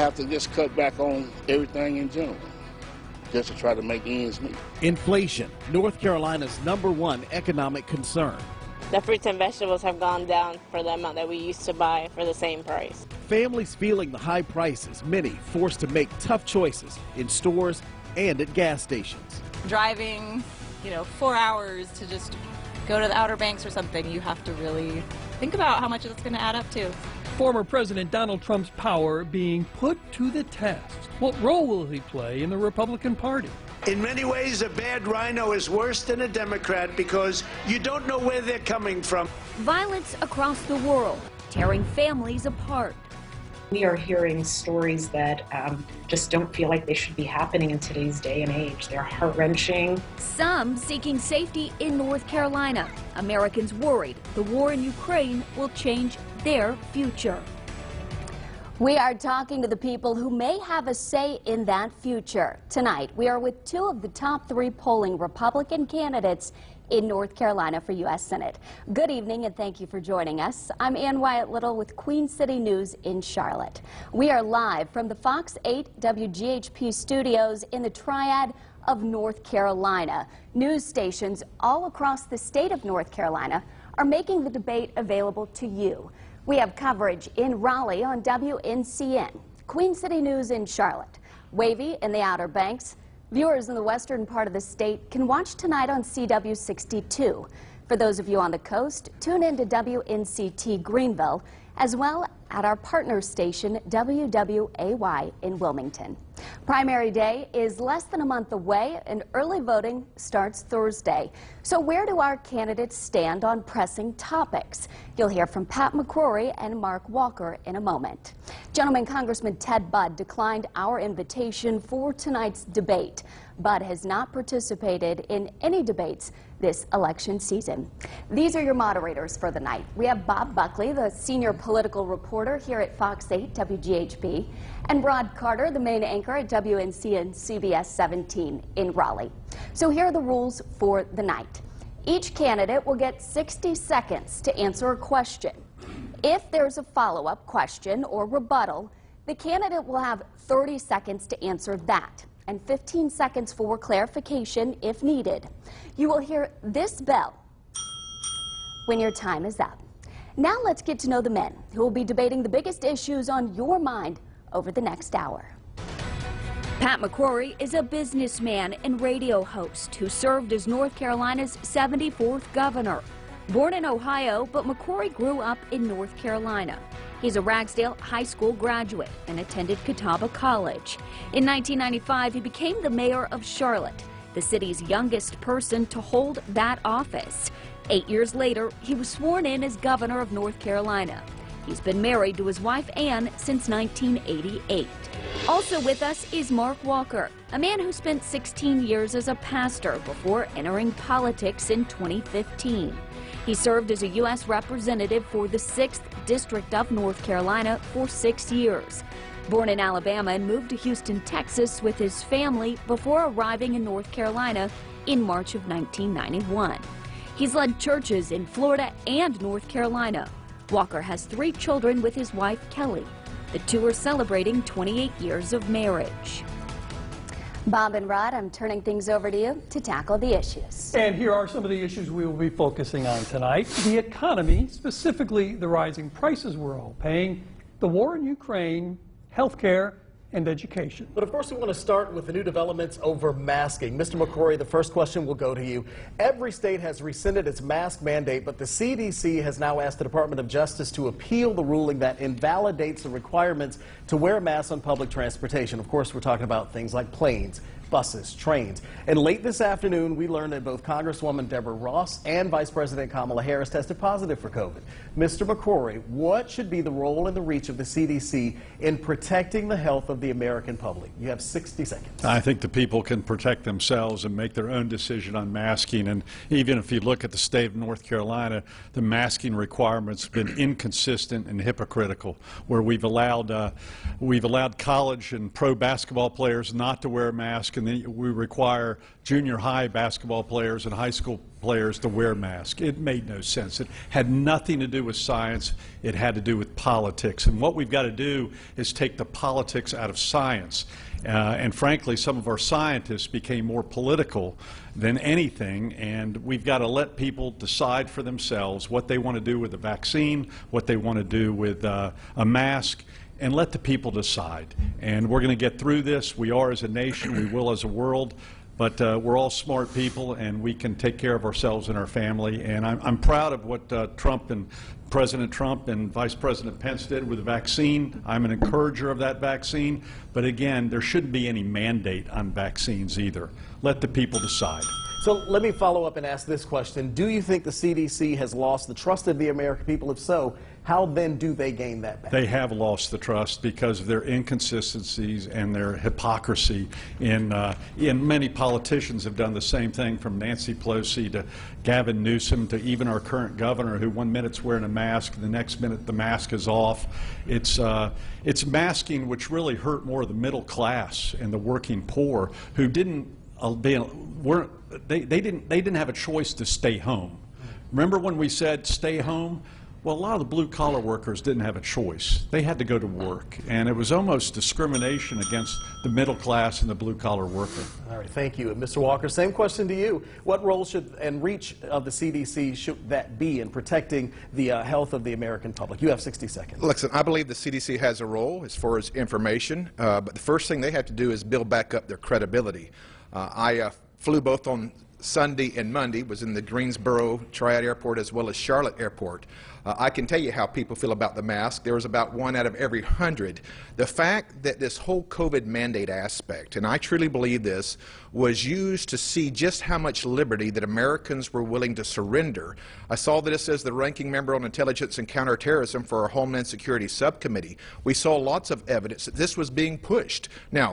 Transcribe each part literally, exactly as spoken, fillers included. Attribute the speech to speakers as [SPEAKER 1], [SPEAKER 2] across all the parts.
[SPEAKER 1] have to just cut back on everything in general, just to try to make ends meet.
[SPEAKER 2] Inflation, North Carolina's number one economic concern.
[SPEAKER 3] The fruits and vegetables have gone down for the amount that we used to buy for the same price.
[SPEAKER 2] Families feeling the high prices, many forced to make tough choices in stores and at gas stations.
[SPEAKER 4] Driving, you know, four hours to just go to the Outer Banks or something, you have to really think about how much it's going to add up to.
[SPEAKER 5] Former President Donald Trump's power being put to the test. What role will he play in the Republican Party?
[SPEAKER 6] In many ways, a bad rhino is worse than a Democrat because you don't know where they're coming from.
[SPEAKER 7] Violence across the world, tearing families apart.
[SPEAKER 8] We are hearing stories that um, just don't feel like they should be happening in today's day and age. They're heart-wrenching.
[SPEAKER 7] Some seeking safety in North Carolina. Americans worried the war in Ukraine will change their future. We are talking to the people who may have a say in that future. Tonight, we are with two of the top three polling Republican candidates in North Carolina for U S Senate. Good evening and thank you for joining us. I'm Ann Wyatt Little with Queen City News in Charlotte. We are live from the Fox eight W G H P studios in the Triad of North Carolina. News stations all across the state of North Carolina are making the debate available to you. We have coverage in Raleigh on W N C N, Queen City News in Charlotte, Wavy in the Outer Banks. Viewers in the western part of the state can watch tonight on C W sixty-two. For those of you on the coast, tune in to W N C T Greenville, as well at our partner station W W A Y in Wilmington. Primary day is less than a month away and early voting starts Thursday. So where do our candidates stand on pressing topics? You'll hear from Pat McCrory and Mark Walker in a moment. Gentleman, Congressman Ted Budd declined our invitation for tonight's debate. Budd has not participated in any debates this election season. These are your moderators for the night. We have Bob Buckley, the senior political reporter here at Fox eight W G H P, and Rod Carter, the main anchor at W N C N C B S seventeen in Raleigh. So here are the rules for the night. Each candidate will get sixty seconds to answer a question. If there's a follow-up question or rebuttal, the candidate will have thirty seconds to answer that, and fifteen seconds for clarification if needed. You will hear this bell when your time is up. Now let's get to know the men who will be debating the biggest issues on your mind over the next hour. Pat McCrory is a businessman and radio host who served as North Carolina's seventy-fourth governor. Born in Ohio, but McCrory grew up in North Carolina. He's a Ragsdale High School graduate and attended Catawba College. In nineteen ninety-five, he became the mayor of Charlotte, the city's youngest person to hold that office. Eight years later, he was sworn in as governor of North Carolina. He's been married to his wife Ann since nineteen eighty-eight. Also with us is Mark Walker, a man who spent sixteen years as a pastor before entering politics in twenty fifteen. He served as a U S representative for the sixth District of North Carolina for six years. Born in Alabama and moved to Houston, Texas with his family before arriving in North Carolina in March of nineteen ninety-one. He's led churches in Florida and North Carolina. Walker has three children with his wife, Kelly. The two are celebrating twenty-eight years of marriage. Bob and Rod, I'm turning things over to you to tackle the issues.
[SPEAKER 5] And here are some of the issues we will be focusing on tonight. The economy, specifically the rising prices we're all paying, the war in Ukraine, health care, and education.
[SPEAKER 9] But of course we want to start with the new developments over masking. Mister McCrory, the first question will go to you. Every state has rescinded its mask mandate, but the C D C has now asked the Department of Justice to appeal the ruling that invalidates the requirements to wear a mask on public transportation. Of course, we're talking about things like planes, buses, trains. And late this afternoon, we learned that both Congresswoman Deborah Ross and Vice President Kamala Harris tested positive for COVID. Mister McCrory, what should be the role and the reach of the C D C in protecting the health of the American public? You have sixty seconds.
[SPEAKER 10] I think the people can protect themselves and make their own decision on masking. And even if you look at the state of North Carolina, the masking requirements have been inconsistent and hypocritical, where we've allowed, uh, we've allowed college and pro basketball players not to wear a mask, and then we require junior high basketball players and high school players to wear masks. It made no sense. It had nothing to do with science. It had to do with politics. And what we've got to do is take the politics out of science. Uh, and frankly, some of our scientists became more political than anything, and we've got to let people decide for themselves what they want to do with the vaccine, what they want to do with uh, a mask, and let the people decide. And we're going to get through this. We are as a nation, we will as a world, but uh, we're all smart people, and we can take care of ourselves and our family. And I'm, I'm proud of what uh, Trump and President Trump and Vice President Pence did with the vaccine. I'm an encourager of that vaccine. But again, there shouldn't be any mandate on vaccines either. Let the people decide.
[SPEAKER 9] So let me follow up and ask this question. Do you think the C D C has lost the trust of the American people? If so, how then do they gain that back?
[SPEAKER 10] They have lost the trust because of their inconsistencies and their hypocrisy. In, uh, in many politicians have done the same thing, from Nancy Pelosi to Gavin Newsom to even our current governor, who one minute's wearing a mask, the next minute the mask is off. It's, uh, it's masking which really hurt more of the middle class and the working poor, who didn't, uh, they, weren't, they, they, didn't, they didn't have a choice to stay home. Remember when we said stay home? Well, a lot of the blue-collar workers didn't have a choice. They had to go to work, and it was almost discrimination against the middle class and the blue-collar worker.
[SPEAKER 9] All right, thank you. And Mister Walker, same question to you. What role should and reach of the C D C should that be in protecting the uh, health of the American public? You have sixty seconds.
[SPEAKER 11] Listen, I believe the C D C has a role as far as information, uh, but the first thing they have to do is build back up their credibility. Uh, I uh, flew both on Sunday and Monday, was in the Greensboro Triad Airport as well as Charlotte Airport. Uh, I can tell you how people feel about the mask. There was about one out of every hundred. The fact that this whole COVID mandate aspect, and I truly believe this, was used to see just how much liberty that Americans were willing to surrender. I saw this as the ranking member on intelligence and counterterrorism for our Homeland Security Subcommittee. We saw lots of evidence that this was being pushed. Now,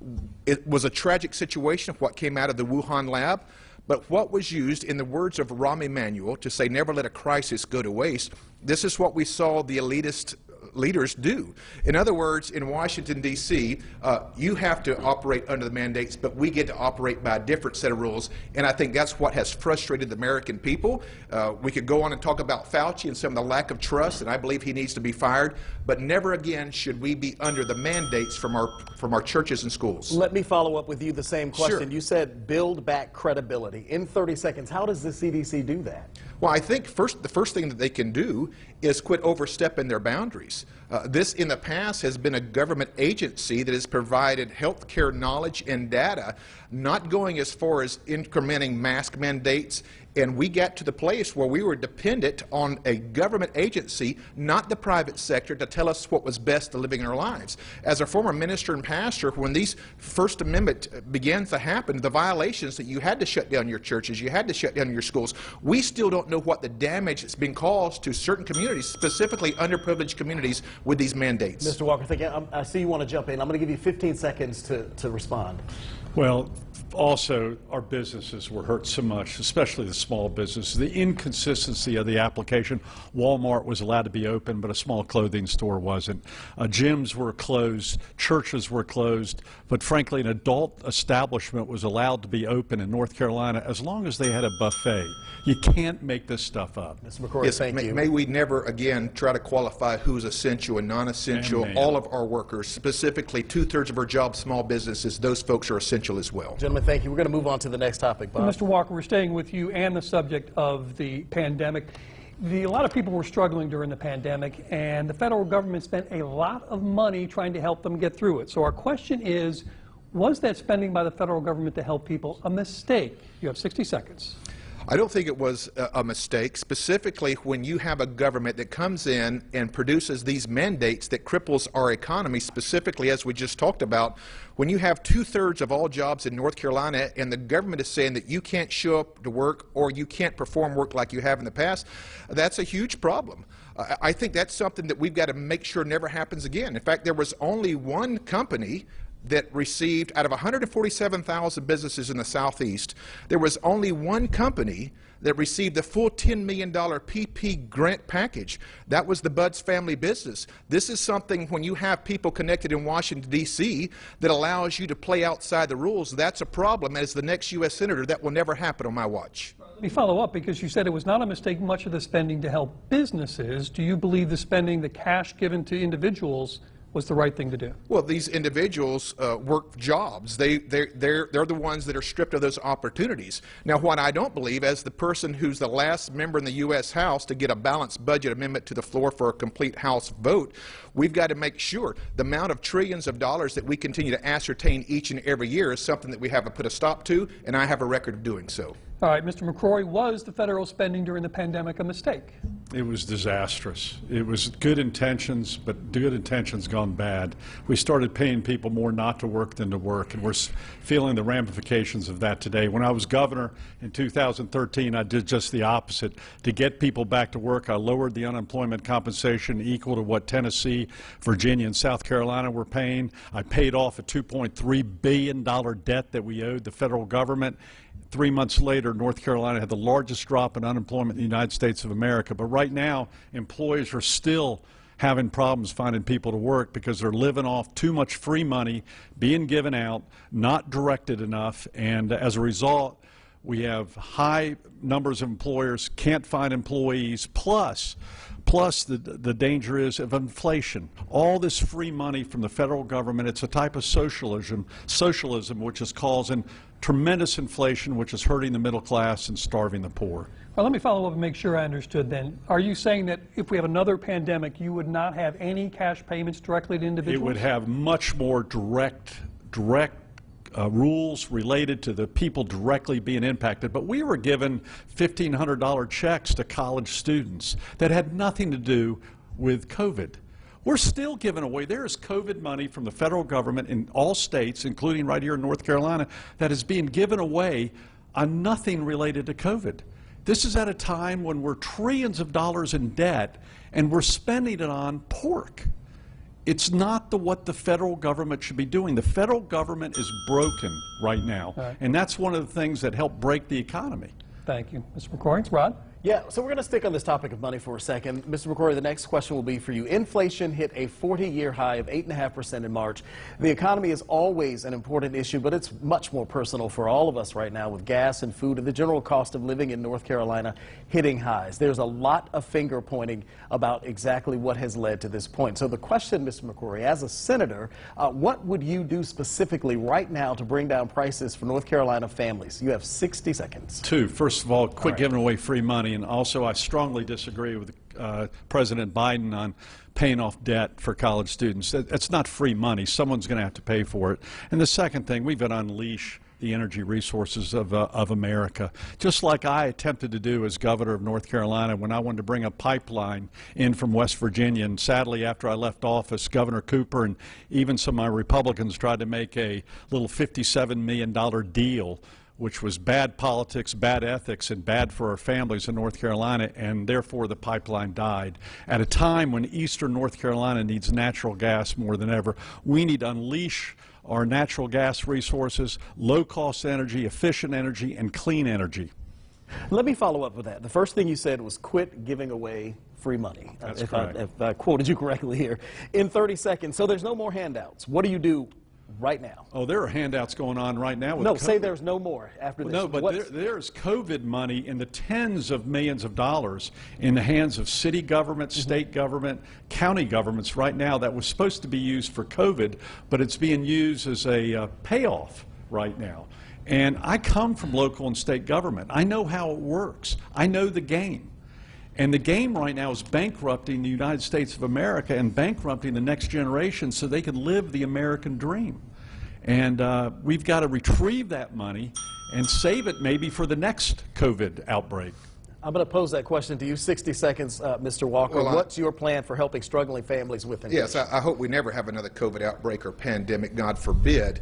[SPEAKER 11] it was a tragic situation of what came out of the Wuhan lab. But what was used, in the words of Rahm Emanuel, to say never let a crisis go to waste, this is what we saw the elitist leaders do. In other words, in Washington, D C, uh, you have to operate under the mandates, but we get to operate by a different set of rules, and I think that's what has frustrated the American people. Uh, we could go on and talk about Fauci and some of the lack of trust, and I believe he needs to be fired, but never again should we be under the mandates from our, from our churches and schools.
[SPEAKER 9] Let me follow up with you the same question.
[SPEAKER 11] Sure.
[SPEAKER 9] You said build back credibility. In thirty seconds, how does the C D C do that?
[SPEAKER 11] Well, I think first, the first thing that they can do is quit overstepping their boundaries. Uh, this, in the past, has been a government agency that has provided health care knowledge and data, not going as far as incrementing mask mandates. And we got to the place where we were dependent on a government agency, not the private sector, to tell us what was best to living our lives. As a former minister and pastor, when these First Amendment began to happen, the violations that you had to shut down your churches, you had to shut down your schools, we still don't know what the damage that's been caused to certain communities, specifically underprivileged communities, with these mandates.
[SPEAKER 9] Mister Walker, thank you. I see you want to jump in. I'm going to give you fifteen seconds to, to respond.
[SPEAKER 10] Well, also, our businesses were hurt so much, especially the small businesses. The inconsistency of the application. Walmart was allowed to be open, but a small clothing store wasn't. Uh, gyms were closed. Churches were closed. But frankly, an adult establishment was allowed to be open in North Carolina as long as they had a buffet. You can't make this stuff up.
[SPEAKER 9] Mister McCrory,
[SPEAKER 11] yes,
[SPEAKER 9] thank
[SPEAKER 11] may,
[SPEAKER 9] you.
[SPEAKER 11] May we never again try to qualify who's essential and non-essential.
[SPEAKER 10] Amen.
[SPEAKER 11] All of our workers, specifically two-thirds of our jobs, small businesses, those folks are essential as well.
[SPEAKER 9] Gentlemen, thank you. We're going to move on to the next topic, Bob.
[SPEAKER 5] Well, Mister Walker, we're staying with you and the subject of the pandemic. The, a lot of people were struggling during the pandemic, and the federal government spent a lot of money trying to help them get through it. So our question is, was that spending by the federal government to help people a mistake? You have sixty seconds.
[SPEAKER 11] I don't think it was a mistake, specifically when you have a government that comes in and produces these mandates that cripples our economy, specifically as we just talked about. When you have two-thirds of all jobs in North Carolina and the government is saying that you can't show up to work or you can't perform work like you have in the past, that's a huge problem. I think that's something that we've got to make sure never happens again. In fact, there was only one company that received, out of one hundred forty-seven thousand businesses in the Southeast, there was only one company that received the full ten million dollar P P grant package. That was the Buds family business. This is something, when you have people connected in Washington, D C, that allows you to play outside the rules. That's a problem. As the next U S Senator, that will never happen on my watch.
[SPEAKER 5] Let me follow up, because you said it was not a mistake, much of the spending to help businesses. Do you believe the spending, the cash given to individuals, was the right thing to do?
[SPEAKER 11] Well, these individuals uh, work jobs. They, they're, they're, they're the ones that are stripped of those opportunities. Now, what I don't believe, as the person who's the last member in the U S House to get a balanced budget amendment to the floor for a complete House vote, we've got to make sure the amount of trillions of dollars that we continue to ascertain each and every year is something that we haven't put a stop to, and I have a record of doing so.
[SPEAKER 5] All right, Mister McCrory, was the federal spending during the pandemic a mistake?
[SPEAKER 10] It was disastrous. It was good intentions, but good intentions gone bad. We started paying people more not to work than to work, and we're feeling the ramifications of that today. When I was governor in two thousand thirteen, I did just the opposite. To get people back to work, I lowered the unemployment compensation equal to what Tennessee, Virginia, and South Carolina were paying. I paid off a two point three billion dollar debt that we owed the federal government. Three months later, North Carolina had the largest drop in unemployment in the United States of America. But right now, employers are still having problems finding people to work because they're living off too much free money being given out, not directed enough, and as a result, we have high numbers of employers can't find employees, plus Plus, the, the danger is of inflation. All this free money from the federal government, it's a type of socialism, socialism which is causing tremendous inflation, which is hurting the middle class and starving the poor.
[SPEAKER 5] Well, let me follow up and make sure I understood then. Are you saying that if we have another pandemic, you would not have any cash payments directly to individuals?
[SPEAKER 10] It would have much more direct, direct Uh, rules related to the people directly being impacted, but we were given fifteen hundred dollar checks to college students that had nothing to do with COVID. We're still giving away, there is COVID money from the federal government in all states, including right here in North Carolina, that is being given away on nothing related to COVID. This is at a time when we're trillions of dollars in debt and we're spending it on pork. It's not the, what the federal government should be doing. The federal government is broken right now, right. And that's one of the things that helped break the economy.
[SPEAKER 5] Thank you. Mister McCrory. Rod?
[SPEAKER 9] Yeah, so we're going to stick on this topic of money for a second. Mister McCrory, the next question will be for you. Inflation hit a forty year high of eight point five percent in March. The economy is always an important issue, but it's much more personal for all of us right now with gas and food and the general cost of living in North Carolina hitting highs. There's a lot of finger pointing about exactly what has led to this point. So the question, Mister McCrory, as a senator, uh, what would you do specifically right now to bring down prices for North Carolina families? You have sixty seconds.
[SPEAKER 10] Two. First of all, quit
[SPEAKER 9] right.
[SPEAKER 10] giving away free money. And also, I strongly disagree with uh, President Biden on paying off debt for college students. It's not free money. Someone's going to have to pay for it. And the second thing, we've got to unleash the energy resources of, uh, of America, just like I attempted to do as governor of North Carolina when I wanted to bring a pipeline in from West Virginia. And sadly, after I left office, Governor Cooper and even some of my Republicans tried to make a little fifty-seven million dollar deal, which was bad politics, bad ethics, and bad for our families in North Carolina, and therefore the pipeline died. At a time when eastern North Carolina needs natural gas more than ever, we need to unleash our natural gas resources, low-cost energy, efficient energy, and clean energy.
[SPEAKER 9] Let me follow up with that. The first thing you said was quit giving away free money.
[SPEAKER 10] That's
[SPEAKER 9] if
[SPEAKER 10] correct.
[SPEAKER 9] I, if I quoted you correctly here. In thirty seconds, so there's no more handouts. What do you do right now?
[SPEAKER 10] Oh, there are handouts going on right now. With
[SPEAKER 9] no,
[SPEAKER 10] COVID.
[SPEAKER 9] say there's no more after this.
[SPEAKER 10] No, but there, there's COVID money in the tens of millions of dollars in the hands of city government, mm-hmm. state government, county governments right now that was supposed to be used for COVID, but it's being used as a uh, payoff right now. And I come from local and state government. I know how it works. I know the game. And the game right now is bankrupting the United States of America and bankrupting the next generation so they can live the American dream. And uh, we've got to retrieve that money and save it maybe for the next COVID outbreak.
[SPEAKER 9] I'm going to pose that question to you. sixty seconds, uh, Mister Walker.
[SPEAKER 11] Well,
[SPEAKER 9] What's your plan for helping struggling families with inflation?
[SPEAKER 11] Yes, I, I hope we never have another COVID outbreak or pandemic, God forbid.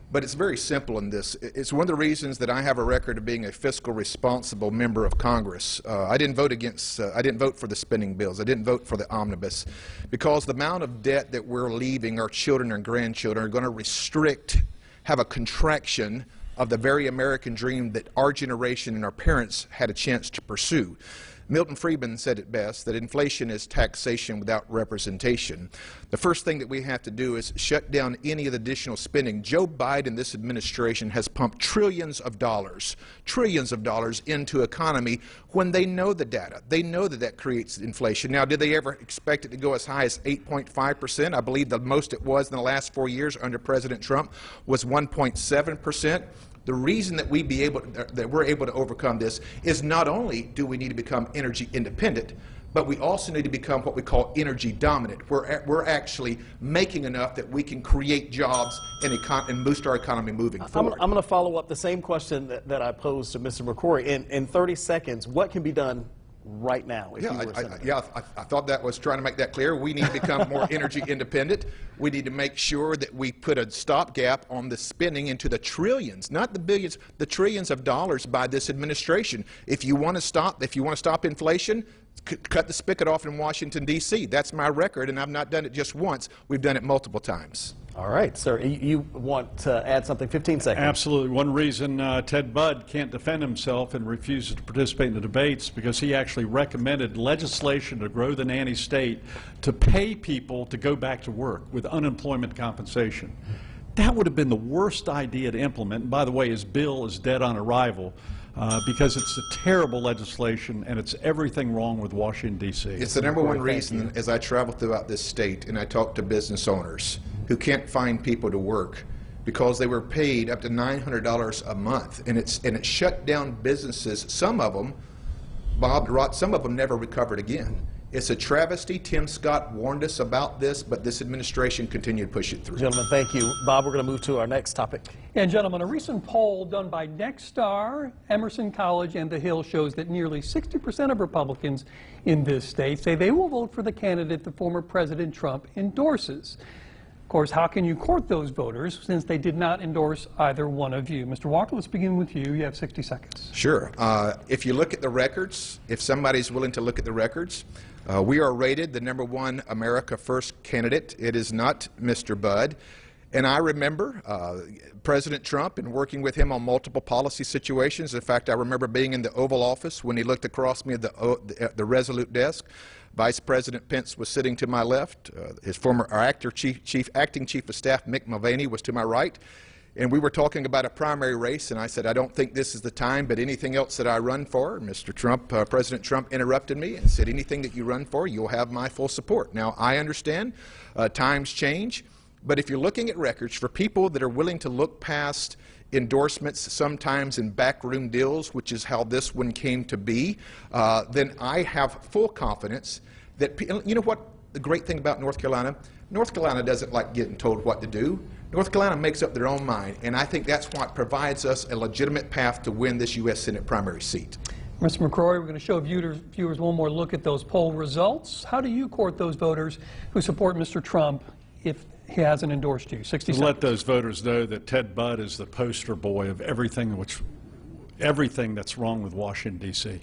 [SPEAKER 11] but it's very simple in this. It's one of the reasons that I have a record of being a fiscal responsible member of Congress. Uh, I didn't vote against, uh, I didn't vote for the spending bills. I didn't vote for the omnibus, because the amount of debt that we're leaving our children and grandchildren are going to restrict, have a contraction of the very American dream that our generation and our parents had a chance to pursue. Milton Friedman said it best, that inflation is taxation without representation. The first thing that we have to do is shut down any of the additional spending. Joe Biden, this administration, has pumped trillions of dollars, trillions of dollars into economy when they know the data. They know that that creates inflation. Now, did they ever expect it to go as high as eight point five percent? I believe the most it was in the last four years under President Trump was one point seven percent. The reason that we be able to, that we're able to overcome this is not only do we need to become energy independent, but we also need to become what we call energy dominant. We're, we're actually making enough that we can create jobs and, econ and boost our economy moving forward.
[SPEAKER 9] I'm, I'm going to follow up the same question that, that I posed to Mister McCrory. In, in thirty seconds, what can be done right now? If
[SPEAKER 11] yeah,
[SPEAKER 9] you were
[SPEAKER 11] I, I, yeah I, I thought that was trying to make that clear. We need to become more energy independent. We need to make sure that we put a stopgap on the spending into the trillions, not the billions, the trillions of dollars by this administration. If you want to stop, if you want to stop inflation, c cut the spigot off in Washington, D C That's my record, and I've not done it just once. We've done it multiple times.
[SPEAKER 9] All right, sir. You, you want to add something? fifteen seconds.
[SPEAKER 10] Absolutely. One reason uh, Ted Budd can't defend himself and refuses to participate in the debates because he actually recommended legislation to grow the nanny state to pay people to go back to work with unemployment compensation. That would have been the worst idea to implement. And by the way, his bill is dead on arrival. Uh, because it's a terrible legislation and it's everything wrong with Washington, D C
[SPEAKER 11] It's the number one reason as I travel throughout this state and I talk to business owners who can't find people to work because they were paid up to nine hundred dollars a month, and it's and it shut down businesses. Some of them, Bob, Rod, some of them never recovered again. It's a travesty. Tim Scott warned us about this, but this administration continued to push it through.
[SPEAKER 9] Gentlemen, thank you. Bob, we're going to move to our next topic.
[SPEAKER 5] And gentlemen, a recent poll done by Nexstar, Emerson College, and The Hill shows that nearly sixty percent of Republicans in this state say they will vote for the candidate the former President Trump endorses. Of course, how can you court those voters since they did not endorse either one of you? Mister Walker, let's begin with you. You have sixty seconds.
[SPEAKER 11] Sure. Uh, if you look at the records, if somebody's willing to look at the records, uh, we are rated the number one America First candidate. It is not Mister Budd. And I remember uh, President Trump and working with him on multiple policy situations. In fact, I remember being in the Oval Office when he looked across me at the, uh, the, the Resolute desk. Vice President Pence was sitting to my left. Uh, his former our actor chief, chief, acting Chief of Staff, Mick Mulvaney, was to my right. And we were talking about a primary race, and I said, I don't think this is the time, but anything else that I run for, Mister Trump, uh, President Trump interrupted me and said, anything that you run for, you'll have my full support. Now, I understand uh, times change. But if you're looking at records, for people that are willing to look past endorsements, sometimes in backroom deals, which is how this one came to be, uh, then I have full confidence that, you know what the great thing about North Carolina? North Carolina doesn't like getting told what to do. North Carolina makes up their own mind, and I think that's what provides us a legitimate path to win this U S Senate primary seat.
[SPEAKER 5] Mister McCrory, we're going to show viewers, viewers one more look at those poll results. How do you court those voters who support Mister Trump if he hasn't endorsed you? sixty seconds.
[SPEAKER 10] Let those voters know that Ted Budd is the poster boy of everything which, everything that's wrong with Washington, D C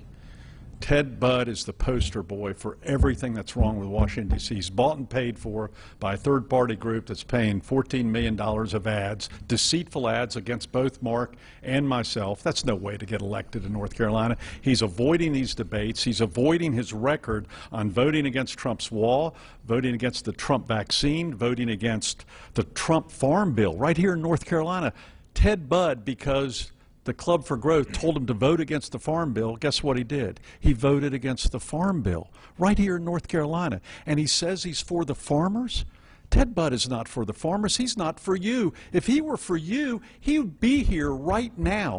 [SPEAKER 10] Ted Budd is the poster boy for everything that's wrong with Washington, D C He's bought and paid for by a third-party group that's paying fourteen million dollars of ads, deceitful ads against both Mark and myself. That's no way to get elected in North Carolina. He's avoiding these debates. He's avoiding his record on voting against Trump's wall, voting against the Trump vaccine, voting against the Trump farm bill right here in North Carolina. Ted Budd, because the Club for Growth told him to vote against the farm bill, guess what he did? He voted against the farm bill right here in North Carolina. And he says he's for the farmers? Ted Budd is not for the farmers. He's not for you. If he were for you, he would be here right now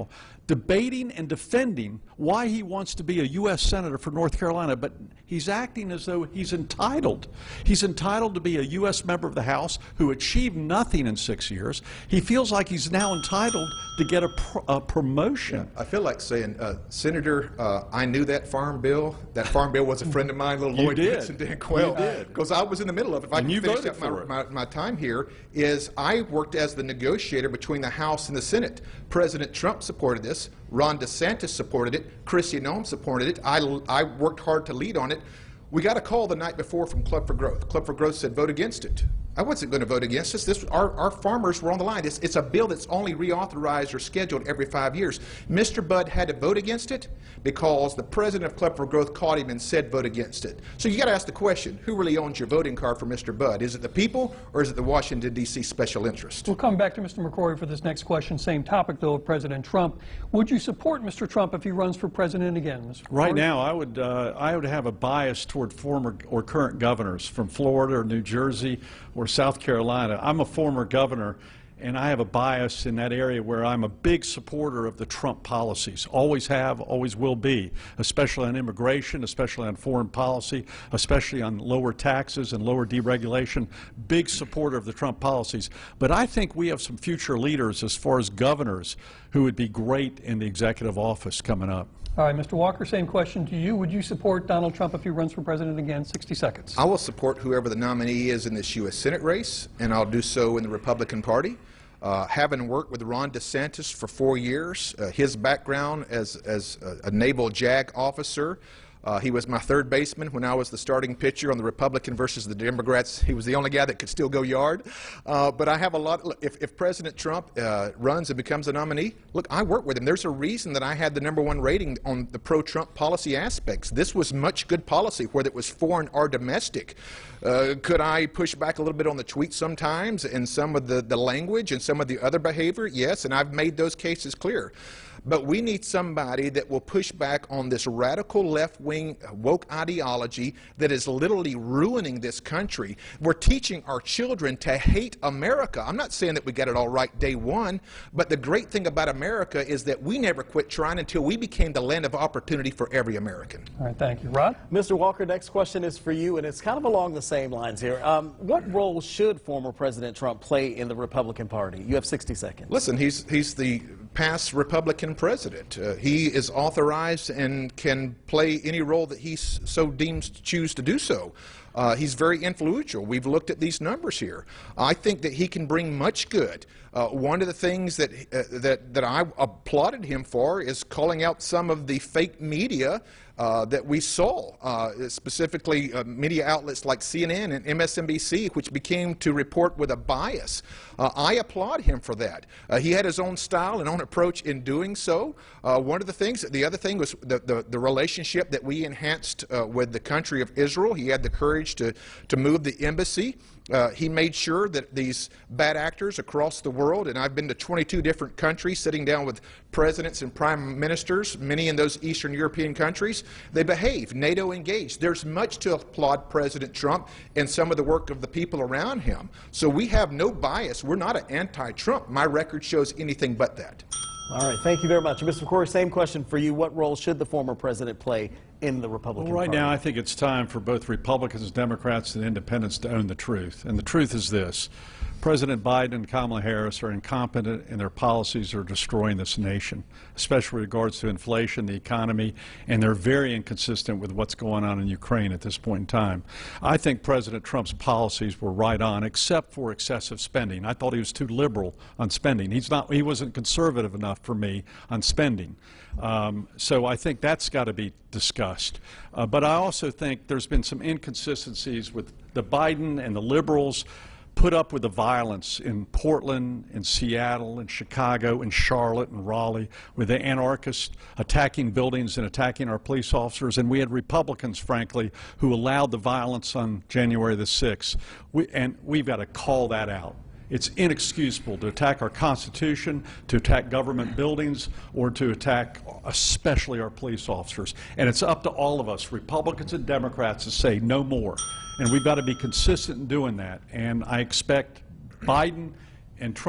[SPEAKER 10] debating and defending why he wants to be a U S Senator for North Carolina, but he's acting as though he's entitled. He's entitled to be a U S member of the House who achieved nothing in six years. He feels like he's now entitled to get a, pr a promotion.
[SPEAKER 11] Yeah, I feel like saying, uh, Senator, uh, I knew that farm bill. That farm bill was a friend of mine, little Lloyd Pitts and Dan Quayle. Because I was in the middle of it. If I
[SPEAKER 10] and
[SPEAKER 11] can
[SPEAKER 10] you
[SPEAKER 11] finish
[SPEAKER 10] voted
[SPEAKER 11] up my,
[SPEAKER 10] for it.
[SPEAKER 11] my, my time here, is I worked as the negotiator between the House and the Senate. President Trump supported this. Ron DeSantis supported it. Kristi Noem supported it. I, I worked hard to lead on it. We got a call the night before from Club for Growth. Club for Growth said, vote against it. I wasn't going to vote against this. This our, our farmers were on the line. It's, it's a bill that's only reauthorized or scheduled every five years. Mister Budd had to vote against it because the president of Club for Growth called him and said vote against it. So you got to ask the question, who really owns your voting card for Mister Budd? Is it the people or is it the Washington, D C special interest?
[SPEAKER 5] We'll come back to Mister McCrory for this next question. Same topic, though, of President Trump. Would you support Mister Trump if he runs for president again, Mister
[SPEAKER 10] Right now, I would, uh, I would have a bias toward former or current governors from Florida or New Jersey or South Carolina. I'm a former governor, and I have a bias in that area where I'm a big supporter of the Trump policies. Always have, always will be, especially on immigration, especially on foreign policy, especially on lower taxes and lower deregulation. Big supporter of the Trump policies. But I think we have some future leaders as far as governors who would be great in the executive office coming up.
[SPEAKER 5] All right, Mister Walker, same question to you. Would you support Donald Trump if he runs for president again? sixty seconds.
[SPEAKER 11] I will support whoever the nominee is in this U S Senate race, and I'll do so in the Republican Party. Uh, having worked with Ron DeSantis for four years, uh, his background as, as a, a naval JAG officer, Uh, he was my third baseman when I was the starting pitcher on the Republican versus the Democrats. He was the only guy that could still go yard. Uh, but I have a lot. If, if President Trump uh, runs and becomes a nominee, look, I work with him. There's a reason that I had the number one rating on the pro-Trump policy aspects. This was much good policy, whether it was foreign or domestic. Uh, could I push back a little bit on the tweets sometimes and some of the, the language and some of the other behavior? Yes, and I've made those cases clear. But we need somebody that will push back on this radical left-wing woke ideology that is literally ruining this country. We're teaching our children to hate America. I'm not saying that we got it all right day one, but the great thing about America is that we never quit trying until we became the land of opportunity for every American.
[SPEAKER 5] All right, thank you. Rod?
[SPEAKER 9] Mister Walker, next question is for you, and it's kind of along the same lines here. Um, what role should former President Trump play in the Republican Party? You have sixty seconds.
[SPEAKER 11] Listen, he's, he's the past Republican president. Uh, he is authorized and can play any role that he so deems to choose to do so. Uh, he's very influential. We've looked at these numbers here. I think that he can bring much good. Uh, one of the things that, uh, that, that I applauded him for is calling out some of the fake media uh, that we saw, uh, specifically uh, media outlets like C N N and M S N B C, which became to report with a bias. Uh, I applaud him for that. Uh, he had his own style and own approach in doing so. Uh, one of the things, the other thing was the, the, the relationship that we enhanced uh, with the country of Israel. He had the courage to, to move the embassy. Uh, he made sure that these bad actors across the world, and I've been to twenty-two different countries sitting down with presidents and prime ministers, many in those Eastern European countries, they behave, NATO engaged. There's much to applaud President Trump and some of the work of the people around him. So we have no bias. We're not an anti-Trump. My record shows anything but that.
[SPEAKER 9] All right, thank you very much. Mister McCrory, same question for you. What role should the former president play in the Republican
[SPEAKER 10] well, right
[SPEAKER 9] Party?
[SPEAKER 10] now, I think it's time for both Republicans, Democrats, and independents to own the truth. And the truth is this. President Biden and Kamala Harris are incompetent, and their policies are destroying this nation, especially with regards to inflation, the economy, and they're very inconsistent with what's going on in Ukraine at this point in time. I think President Trump's policies were right on, except for excessive spending. I thought he was too liberal on spending. He's not, he wasn't conservative enough for me on spending. Um, so I think that's got to be discussed. Uh, but I also think there's been some inconsistencies with the Biden and the liberals put up with the violence in Portland, in Seattle, in Chicago, in Charlotte, and Raleigh, with the anarchists attacking buildings and attacking our police officers. And we had Republicans, frankly, who allowed the violence on January the sixth. We, and we've got to call that out. It's inexcusable to attack our Constitution, to attack government buildings, or to attack especially our police officers. And it's up to all of us, Republicans and Democrats, to say no more. And we've got to be consistent in doing that. And I expect Biden and Trump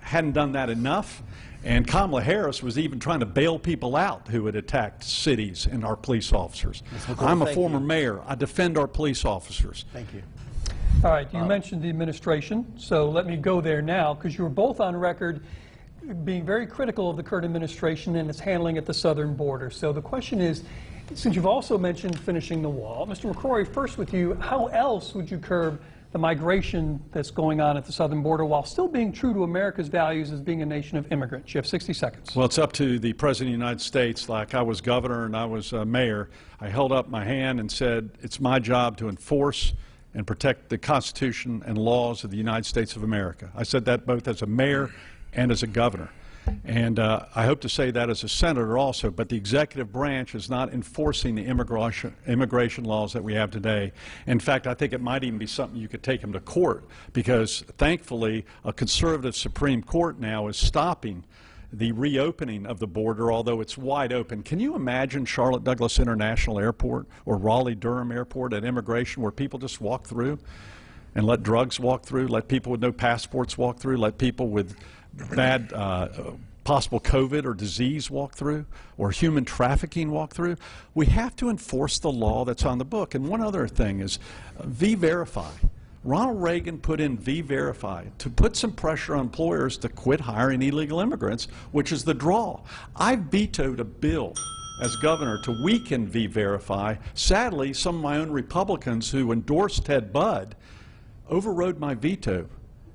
[SPEAKER 10] hadn't done that enough. And Kamala Harris was even trying to bail people out who had attacked cities and our police officers. I'm a former mayor. I defend our police officers.
[SPEAKER 9] Thank you.
[SPEAKER 5] All right, you mentioned the administration, so let me go there now, because you were both on record being very critical of the current administration and its handling at the southern border. So the question is, since you've also mentioned finishing the wall, Mister McCrory, first with you, how else would you curb the migration that's going on at the southern border while still being true to America's values as being a nation of immigrants? You have sixty seconds.
[SPEAKER 10] Well, it's up to the President of the United States. Like I was governor and I was uh, mayor, I held up my hand and said, it's my job to enforce and protect the Constitution and laws of the United States of America. I said that both as a mayor and as a governor. And uh, I hope to say that as a senator also, but the executive branch is not enforcing the immigration, immigration laws that we have today. In fact, I think it might even be something you could take them to court, because thankfully a conservative Supreme Court now is stopping the reopening of the border, although it's wide open. Can you imagine Charlotte Douglas International Airport or Raleigh-Durham Airport at immigration where people just walk through and let drugs walk through, let people with no passports walk through, let people with bad uh, possible COVID or disease walk through, or human trafficking walk through? We have to enforce the law that's on the book. And one other thing is uh, V-Verify. Ronald Reagan put in V-Verify to put some pressure on employers to quit hiring illegal immigrants, which is the draw. I vetoed a bill as governor to weaken V-Verify. Sadly, some of my own Republicans who endorsed Ted Budd overrode my veto.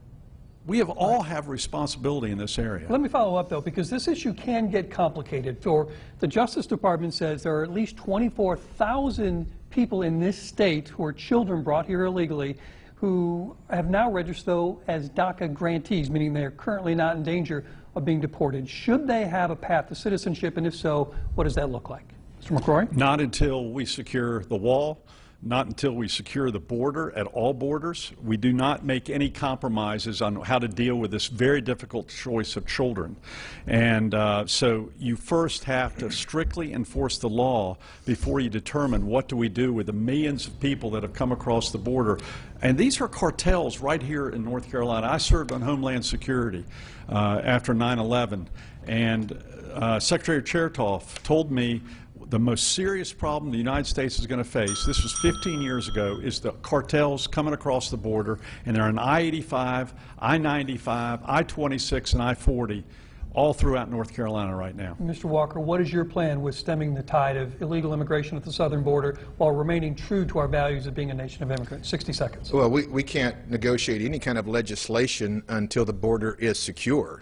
[SPEAKER 10] We have all have responsibility in this area.
[SPEAKER 5] Let me follow up, though, because this issue can get complicated. For the Justice Department says there are at least twenty-four thousand people in this state who are children brought here illegally who have now registered, though, as DACA grantees, meaning they are currently not in danger of being deported. Should they have a path to citizenship, and if so, what does that look like? Mister McCrory?
[SPEAKER 10] Not until we secure the wall. Not until we secure the border at all borders. We do not make any compromises on how to deal with this very difficult choice of children. And uh, so you first have to strictly enforce the law before you determine what do we do with the millions of people that have come across the border. And these are cartels right here in North Carolina. I served on Homeland Security uh, after nine eleven, and uh, Secretary Chertoff told me the most serious problem the United States is going to face, this was fifteen years ago, is the cartels coming across the border, and they're on I eighty-five, I ninety-five, I twenty-six, and I forty, all throughout North Carolina right now.
[SPEAKER 5] Mister Walker, what is your plan with stemming the tide of illegal immigration at the southern border while remaining true to our values of being a nation of immigrants? sixty seconds.
[SPEAKER 11] Well, we, we can't negotiate any kind of legislation until the border is secure.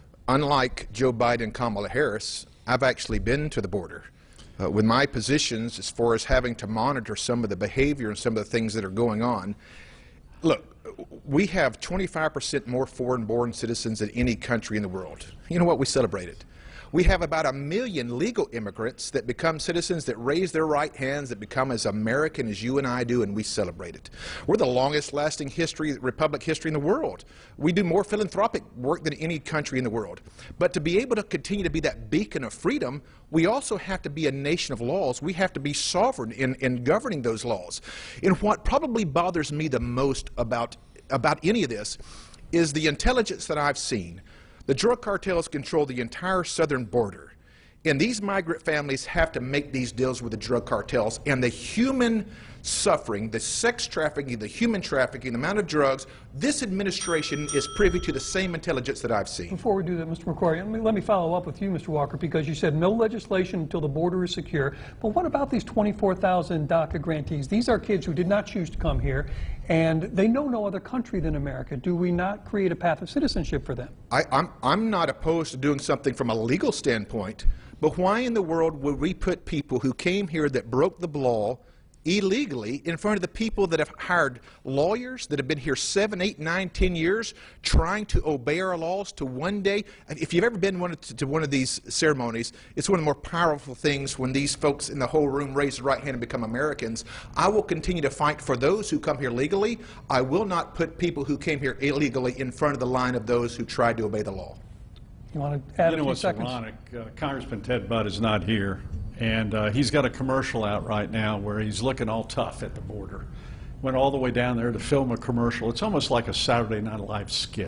[SPEAKER 11] Unlike Joe Biden and Kamala Harris, I've actually been to the border. Uh, with my positions as far as having to monitor some of the behavior and some of the things that are going on. Look, we have twenty-five percent more foreign-born citizens than any country in the world. You know what? We celebrate it. We have about a million legal immigrants that become citizens, that raise their right hands, that become as American as you and I do, and we celebrate it. We're the longest-lasting history, republic history in the world. We do more philanthropic work than any country in the world. But to be able to continue to be that beacon of freedom, we also have to be a nation of laws. We have to be sovereign in, in governing those laws. And what probably bothers me the most about, about any of this is the intelligence that I've seen. The drug cartels control the entire southern border, and these migrant families have to make these deals with the drug cartels, and the human suffering, the sex trafficking, the human trafficking, the amount of drugs, this administration is privy to the same intelligence that I've seen.
[SPEAKER 5] Before we do that, Mister McCrory, let me, let me follow up with you, Mister Walker, because you said no legislation until the border is secure. But what about these twenty-four thousand DACA grantees? These are kids who did not choose to come here, and they know no other country than America. Do we not create a path of citizenship for them?
[SPEAKER 11] I, I'm, I'm not opposed to doing something from a legal standpoint, but why in the world would we put people who came here that broke the law illegally in front of the people that have hired lawyers that have been here seven, eight, nine, ten years trying to obey our laws to one day? If you've ever been one of, to one of these ceremonies, it's one of the more powerful things when these folks in the whole room raise their right hand and become Americans. I will continue to fight for those who come here legally. I will not put people who came here illegally in front of the line of those who tried to obey the law.
[SPEAKER 5] You want to add
[SPEAKER 10] you know
[SPEAKER 5] a few
[SPEAKER 10] what's
[SPEAKER 5] seconds?
[SPEAKER 10] ironic? Uh, Congressman Ted Budd is not here, and uh, he's got a commercial out right now where he's looking all tough at the border. Went all the way down there to film a commercial. It's almost like a Saturday Night Live skit.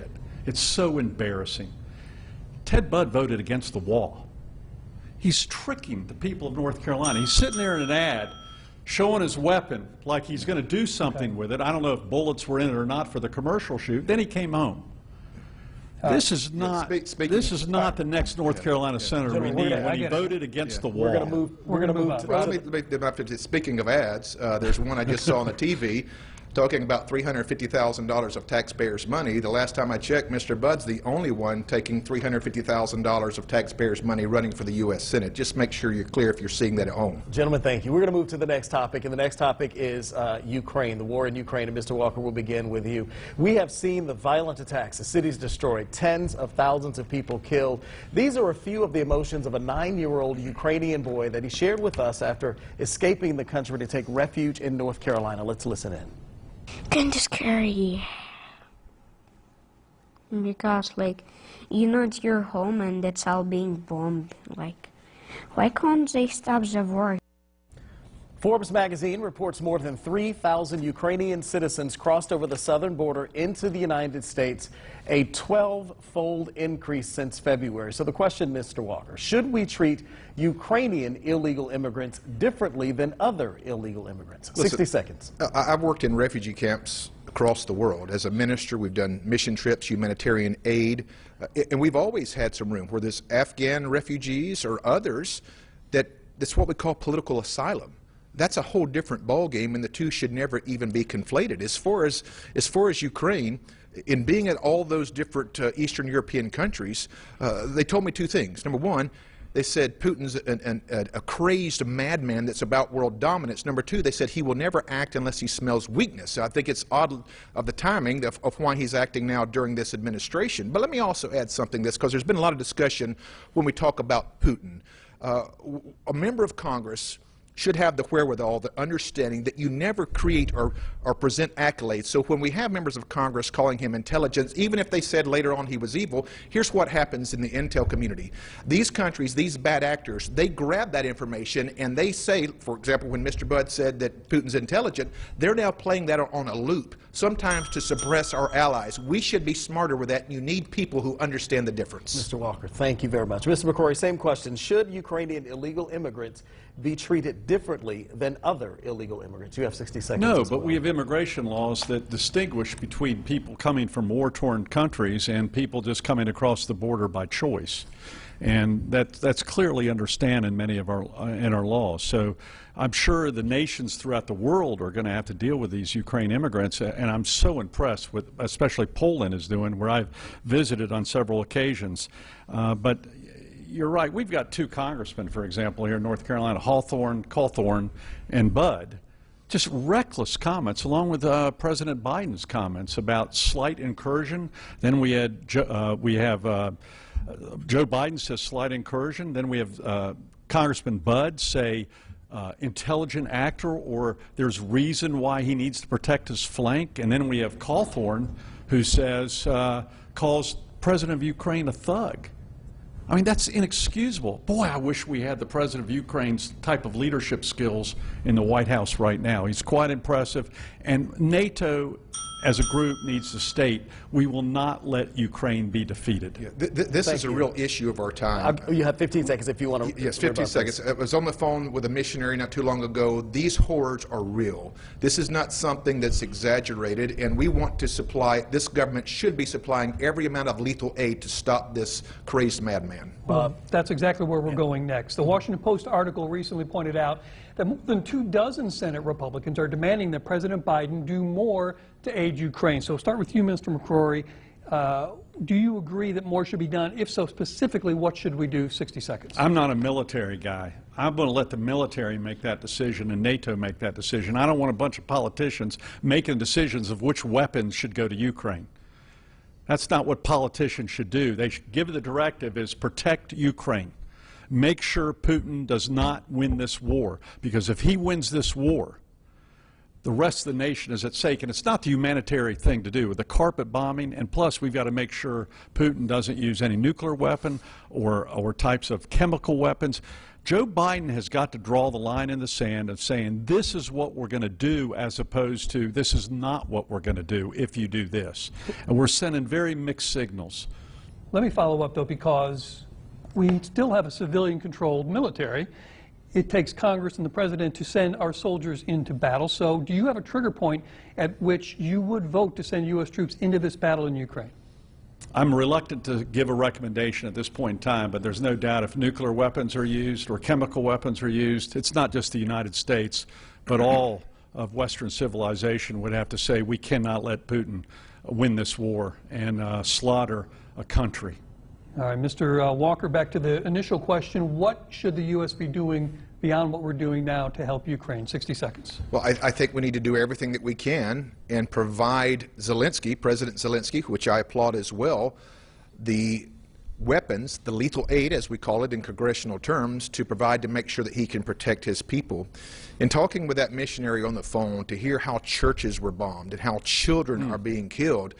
[SPEAKER 10] It's so embarrassing. Ted Budd voted against the wall. He's tricking the people of North Carolina. He's sitting there in an ad showing his weapon like he's going to do something okay. with it. I don't know if bullets were in it or not for the commercial shoot. Then he came home. Uh, this is not. Yeah, speak, this is not the next North yeah, Carolina yeah. senator we need when he voted against yeah. the wall.
[SPEAKER 9] We're going to move. We're, we're going to move. To,
[SPEAKER 11] well, let me, let me, speaking of ads, uh, there's one I just saw on the T V. Talking about three hundred fifty thousand dollars of taxpayers' money. The last time I checked, Mister Budd's the only one taking three hundred fifty thousand dollars of taxpayers' money running for the U S Senate. Just make sure you're clear if you're seeing that at home.
[SPEAKER 9] Gentlemen, thank you. We're going to move to the next topic, and the next topic is uh, Ukraine, the war in Ukraine. And Mister Walker, we'll begin with you. We have seen the violent attacks, the cities destroyed, tens of thousands of people killed. These are a few of the emotions of a nine-year-old Ukrainian boy that he shared with us after escaping the country to take refuge in North Carolina. Let's listen in.
[SPEAKER 12] Kind of scary because, like, you know, it's your home and it's all being bombed. Like, why can't they stop the war?
[SPEAKER 9] Forbes magazine reports more than three thousand Ukrainian citizens crossed over the southern border into the United States, a twelve-fold increase since February. So the question, Mister Walker, should we treat Ukrainian illegal immigrants differently than other illegal immigrants?
[SPEAKER 11] Listen,
[SPEAKER 9] sixty seconds.
[SPEAKER 11] I've worked in refugee camps across the world. As a minister, we've done mission trips, humanitarian aid, uh, and we've always had some room where there's Afghan refugees or others that that's what we call political asylum. That's a whole different ballgame, and the two should never even be conflated. As far as, as far as Ukraine, in being at all those different uh, Eastern European countries, uh, they told me two things. Number one, they said Putin's an, an, a, a crazed madman that's about world dominance. Number two, they said he will never act unless he smells weakness. So I think it's odd of the timing of, of why he's acting now during this administration. But let me also add something to this, because there's been a lot of discussion when we talk about Putin. Uh, a member of Congress should have the wherewithal, the understanding that you never create or, or present accolades. So when we have members of Congress calling him intelligence, even if they said later on he was evil, here's what happens in the intel community. These countries, these bad actors, they grab that information and they say, for example, when Mister Budd said that Putin's intelligent, they're now playing that on a loop, sometimes to suppress our allies. We should be smarter with that, and you need people who understand the difference.
[SPEAKER 9] Mister Walker, thank you very much. Mister McCrory, same question. Should Ukrainian illegal immigrants be treated differently than other illegal immigrants? You have sixty seconds.
[SPEAKER 10] No,
[SPEAKER 9] as
[SPEAKER 10] but
[SPEAKER 9] well.
[SPEAKER 10] we have immigration laws that distinguish between people coming from war-torn countries and people just coming across the border by choice. And that, that's clearly understood in many of our, uh, in our laws. So I'm sure the nations throughout the world are going to have to deal with these Ukraine immigrants, and I'm so impressed with, especially Poland is doing, where I've visited on several occasions. Uh, but you're right. We've got two congressmen, for example, here in North Carolina, Hawthorne, Cawthorne, and Budd. Just reckless comments, along with uh, President Biden's comments about slight incursion. Then we had uh, we have uh, Joe Biden says slight incursion. Then we have uh, Congressman Budd say uh, intelligent actor, or there's reason why he needs to protect his flank. And then we have Cawthorne, who says uh, calls President of Ukraine a thug. I mean, that's inexcusable. Boy, I wish we had the president of Ukraine's type of leadership skills in the White House right now. He's quite impressive. And NATO, as a group, needs to state, we will not let Ukraine be defeated.
[SPEAKER 11] Yeah, th th this
[SPEAKER 9] Thank
[SPEAKER 11] is
[SPEAKER 9] you.
[SPEAKER 11] a real issue of our time.
[SPEAKER 9] Uh, you have fifteen seconds if you want to.
[SPEAKER 11] Yes, fifteen seconds. I was on the phone with a missionary not too long ago. These horrors are real. This is not something that's exaggerated, and we want to supply, this government should be supplying every amount of lethal aid to stop this crazed madman.
[SPEAKER 5] Uh, that's exactly where we're going next. The Washington Post article recently pointed out that more than two dozen Senate Republicans are demanding that President Biden do more to aid Ukraine. So start with you, Mister McCrory. Uh, do you agree that more should be done? If so, specifically, what should we do? sixty seconds.
[SPEAKER 10] I'm not a military guy. I'm going to let the military make that decision and NATO make that decision. I don't want a bunch of politicians making decisions of which weapons should go to Ukraine. That's not what politicians should do. They should give the directive is protect Ukraine. Make sure Putin does not win this war, because if he wins this war, the rest of the nation is at stake, and it's not the humanitarian thing to do with the carpet bombing, and plus we've got to make sure Putin doesn't use any nuclear weapon or, or types of chemical weapons. Joe Biden has got to draw the line in the sand of saying this is what we're going to do as opposed to this is not what we're going to do if you do this. And we're sending very mixed signals.
[SPEAKER 5] Let me follow up, though, because we still have a civilian-controlled military. It takes Congress and the President to send our soldiers into battle. So do you have a trigger point at which you would vote to send U S troops into this battle in Ukraine?
[SPEAKER 10] I'm reluctant to give a recommendation at this point in time, but there's no doubt if nuclear weapons are used or chemical weapons are used, it's not just the United States, but all of Western civilization would have to say we cannot let Putin win this war and uh, slaughter a country.
[SPEAKER 5] All right, Mister Uh, Walker, back to the initial question. What should the U S be doing beyond what we're doing now to help Ukraine? sixty seconds.
[SPEAKER 11] Well, I, I think we need to do everything that we can and provide Zelensky, President Zelensky, which I applaud as well, the weapons, the lethal aid, as we call it in congressional terms, to provide to make sure that he can protect his people. In talking with that missionary on the phone, to hear how churches were bombed and how children mm. are being killed,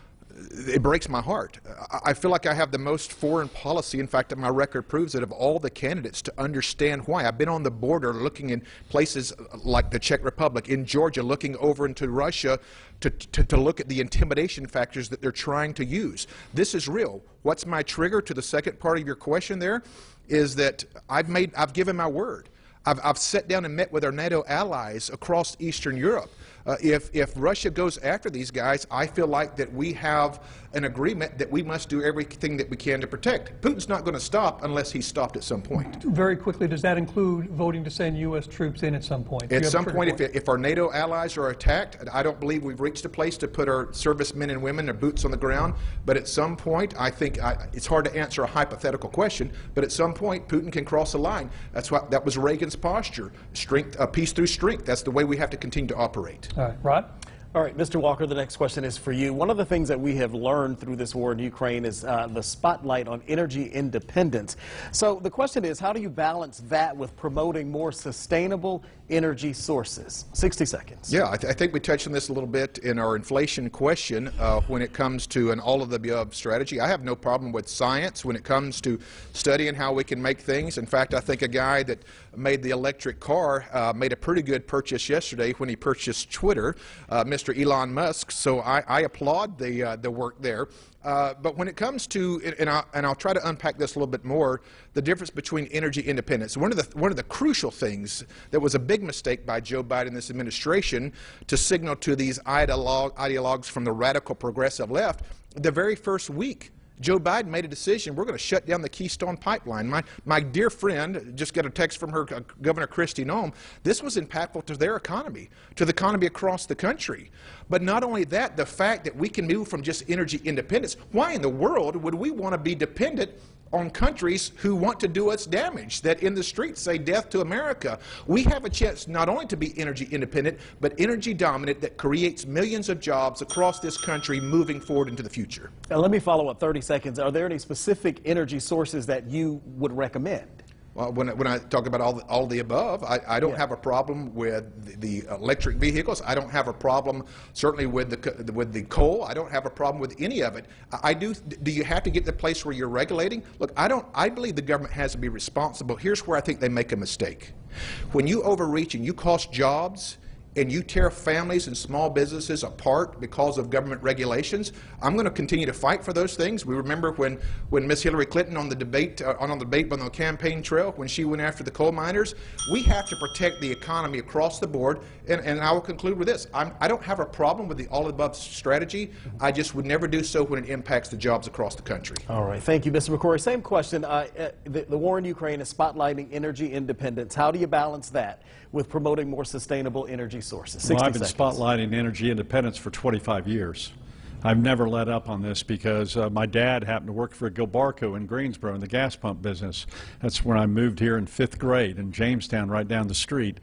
[SPEAKER 11] it breaks my heart. I feel like I have the most foreign policy. In fact, my record proves it, of all the candidates, to understand why. I've been on the border looking in places like the Czech Republic, in Georgia, looking over into Russia to, to, to look at the intimidation factors that they're trying to use. This is real. What's my trigger to the second part of your question there is that I've, made, I've given my word. I've, I've sat down and met with our NATO allies across Eastern Europe. Uh, if, if Russia goes after these guys, I feel like that we have an agreement that we must do everything that we can to protect. Putin's not going to stop unless he's stopped at some point.
[SPEAKER 5] Very quickly, does that include voting to send U S troops in at some point?
[SPEAKER 11] At some point, if, if our NATO allies are attacked, I don't believe we've reached a place to put our servicemen and women, their boots on the ground, but at some point, I think I, it's hard to answer a hypothetical question, but at some point, Putin can cross a line. That's what, that was Reagan's posture, strength, uh, peace through strength. That's the way we have to continue to operate.
[SPEAKER 5] All right, Rod?
[SPEAKER 9] All right, Mister Walker, the next question is for you. One of the things that we have learned through this war in Ukraine is uh, the spotlight on energy independence. So the question is, how do you balance that with promoting more sustainable energy sources? sixty seconds.
[SPEAKER 11] Yeah, I, th I think we touched on this a little bit in our inflation question uh, when it comes to an all-of-the-above strategy. I have no problem with science when it comes to studying how we can make things. In fact, I think a guy that made the electric car uh, made a pretty good purchase yesterday when he purchased Twitter, uh, Mister Elon Musk. So I, I applaud the, uh, the work there. Uh, but when it comes to, and I'll, and I'll try to unpack this a little bit more, the difference between energy independence. One of the one of the crucial things that was a big mistake by Joe Biden and this administration to signal to these ideolo ideologues from the radical progressive left, the very first week, Joe Biden made a decision, we're going to shut down the Keystone Pipeline. My, my dear friend just got a text from her, uh, Governor Kristi Noem. This was impactful to their economy, to the economy across the country. But not only that, the fact that we can move from just energy independence. Why in the world would we want to be dependent on countries who want to do us damage, that in the streets say death to America? We have a chance not only to be energy independent, but energy dominant that creates millions of jobs across this country moving forward into the future.
[SPEAKER 9] Now, let me follow up thirty seconds. Are there any specific energy sources that you would recommend?
[SPEAKER 11] Well, when, when I talk about all the, all the above, I, I don't
[SPEAKER 9] yeah.
[SPEAKER 11] have a problem with the, the electric vehicles. I don't have a problem, certainly, with the with the coal. I don't have a problem with any of it. I do. Do you have to get to the place where you're regulating? Look, I don't. I believe the government has to be responsible. Here's where I think they make a mistake. When you overreach and you cost jobs, and you tear families and small businesses apart because of government regulations, I'm going to continue to fight for those things. We remember when, when Miss Hillary Clinton on the debate, uh, on the debate on the campaign trail, when she went after the coal miners. We have to protect the economy across the board, and, and I will conclude with this. I'm, I don't have a problem with the all-above strategy. I just would never do so when it impacts the jobs across the country.
[SPEAKER 9] All right, thank you, Mister McCrory. Same question. Uh, uh, the, the war in Ukraine is spotlighting energy independence. How do you balance that with promoting more sustainable energy sources?
[SPEAKER 10] Well, I've been
[SPEAKER 9] seconds.
[SPEAKER 10] spotlighting energy independence for twenty-five years. I've never let up on this because uh, my dad happened to work for Gilbarco in Greensboro in the gas pump business. That's when I moved here in fifth grade in Jamestown, right down the street.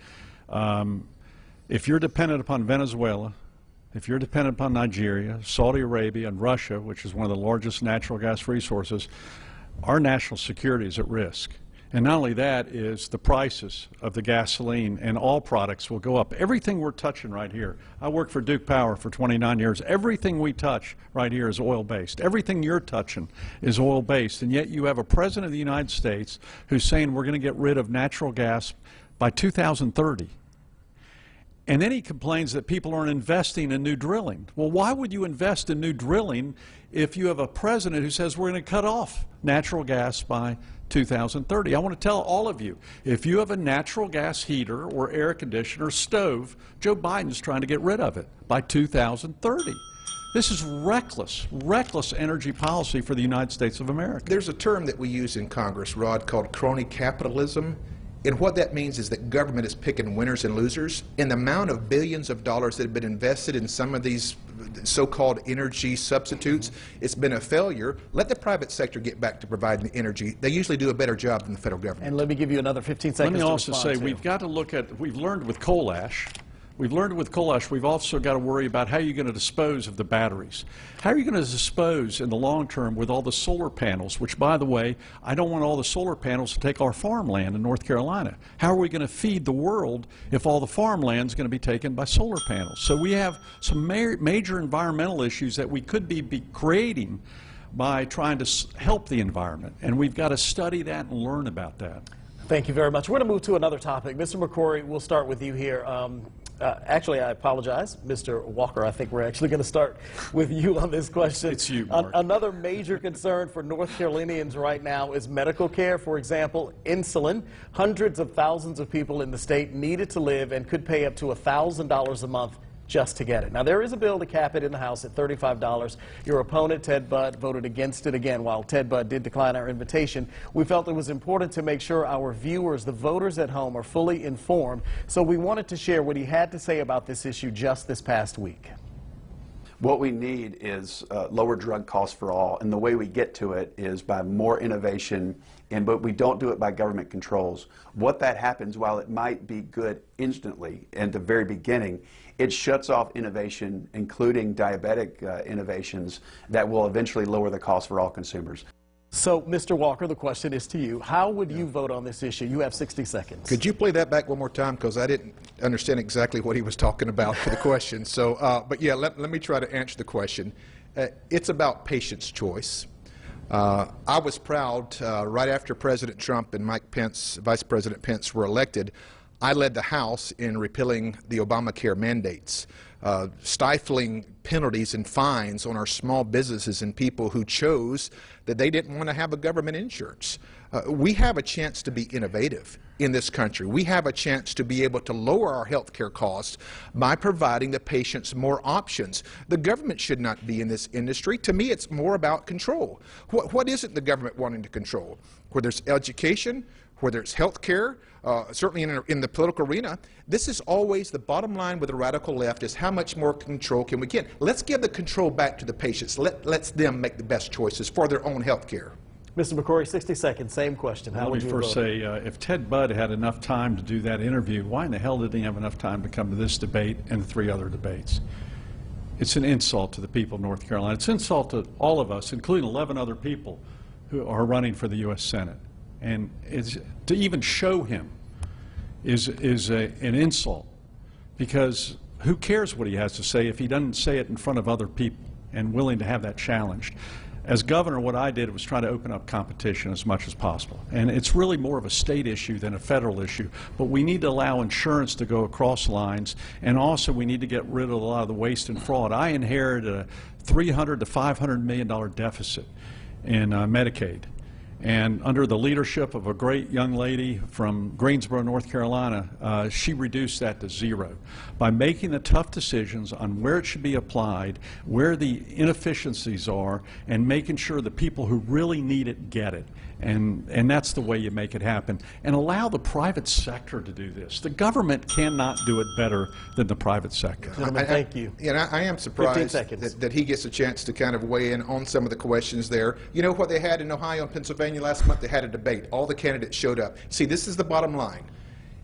[SPEAKER 10] Um, if you're dependent upon Venezuela, if you're dependent upon Nigeria, Saudi Arabia, and Russia, which is one of the largest natural gas resources, our national security is at risk. And not only that is the prices of the gasoline and all products will go up. Everything we're touching right here. I worked for Duke Power for twenty-nine years. Everything we touch right here is oil-based. Everything you're touching is oil-based. And yet you have a president of the United States who's saying we're going to get rid of natural gas by two thousand thirty. And then he complains that people aren't investing in new drilling. Well, why would you invest in new drilling if you have a president who says we're going to cut off natural gas by two thousand thirty? I want to tell all of you, if you have a natural gas heater or air conditioner, stove, Joe Biden's trying to get rid of it by two thousand thirty. This is reckless, reckless energy policy for the United States of America.
[SPEAKER 11] There's a term that we use in Congress, Rod, called crony capitalism. And what that means is that government is picking winners and losers. And the amount of billions of dollars that have been invested in some of these so-called energy substitutes, it's been a failure. Let the private sector get back to providing the energy. They usually do a better job than the federal government.
[SPEAKER 9] And let me give you another fifteen seconds.
[SPEAKER 10] Let me
[SPEAKER 9] to
[SPEAKER 10] also say
[SPEAKER 9] to.
[SPEAKER 10] we've got to look at, we've learned with coal ash, we've learned with coal ash, we've also got to worry about how you're going to dispose of the batteries. How are you going to dispose in the long term with all the solar panels, which, by the way, I don't want all the solar panels to take our farmland in North Carolina. How are we going to feed the world if all the farmland is going to be taken by solar panels? So we have some ma major environmental issues that we could be, be creating by trying to s help the environment, and we've got to study that and learn about that.
[SPEAKER 9] Thank you very much. We're going to move to another topic. Mister McCrory, we'll start with you here. Um, uh, actually, I apologize. Mister Walker, I think we're actually going to start with you on this question.
[SPEAKER 10] It's you, Mark.
[SPEAKER 9] An another major concern for North Carolinians right now is medical care. For example, insulin. Hundreds of thousands of people in the state need it to live and could pay up to one thousand dollars a month just to get it. Now, there is a bill to cap it in the House at thirty-five dollars. Your opponent, Ted Budd, voted against it again. While Ted Budd did decline our invitation, we felt it was important to make sure our viewers, the voters at home, are fully informed. So we wanted to share what he had to say about this issue just this past week.
[SPEAKER 13] What we need is uh, lower drug costs for all, and the way we get to it is by more innovation, and but we don't do it by government controls. What that happens, while it might be good instantly at the very beginning, it shuts off innovation, including diabetic uh, innovations, that will eventually lower the cost for all consumers.
[SPEAKER 9] So, Mister Walker, the question is to you. How would you vote on this issue? You have sixty seconds.
[SPEAKER 11] Could you play that back one more time? Because I didn't understand exactly what he was talking about for the question. So, uh, but yeah, let, let me try to answer the question. Uh, it's about patient's choice. Uh, I was proud uh, right after President Trump and Mike Pence, Vice President Pence, were elected. I led the House in repealing the Obamacare mandates, uh, stifling penalties and fines on our small businesses and people who chose that they didn't want to have a government insurance. Uh, we have a chance to be innovative in this country. We have a chance to be able to lower our health care costs by providing the patients more options. The government should not be in this industry. To me, it's more about control. What, what isn't the government wanting to control? Whether it's education, whether it's health care, uh, certainly in, in the political arena, this is always the bottom line with the radical left is how much more control can we get? Let's give the control back to the patients. Let, let's them make the best choices for their own health care.
[SPEAKER 9] Mister McCrory, sixty seconds, same question. How
[SPEAKER 10] Let
[SPEAKER 9] would
[SPEAKER 10] me
[SPEAKER 9] you
[SPEAKER 10] first
[SPEAKER 9] vote?
[SPEAKER 10] say, uh, if Ted Budd had enough time to do that interview, why in the hell did he have enough time to come to this debate and the three other debates? It's an insult to the people of North Carolina. It's an insult to all of us, including eleven other people who are running for the U S Senate. And it's, to even show him is, is a, an insult, because who cares what he has to say if he doesn't say it in front of other people and willing to have that challenged. As governor, what I did was try to open up competition as much as possible. And it's really more of a state issue than a federal issue. But we need to allow insurance to go across lines, and also we need to get rid of a lot of the waste and fraud. I inherited a three hundred to five hundred million dollar deficit in uh, Medicaid. And under the leadership of a great young lady from Greensboro, North Carolina, uh, she reduced that to zero by making the tough decisions on where it should be applied, where the inefficiencies are, and making sure the people who really need it get it. And, and that's the way you make it happen. And allow the private sector to do this. The government cannot do it better than the private sector.
[SPEAKER 9] Gentlemen, thank you.
[SPEAKER 11] And I, I am surprised that, that he gets a chance to kind of weigh in on some of the questions there. You know what they had in Ohio and Pennsylvania last month? They had a debate. All the candidates showed up. See, this is the bottom line.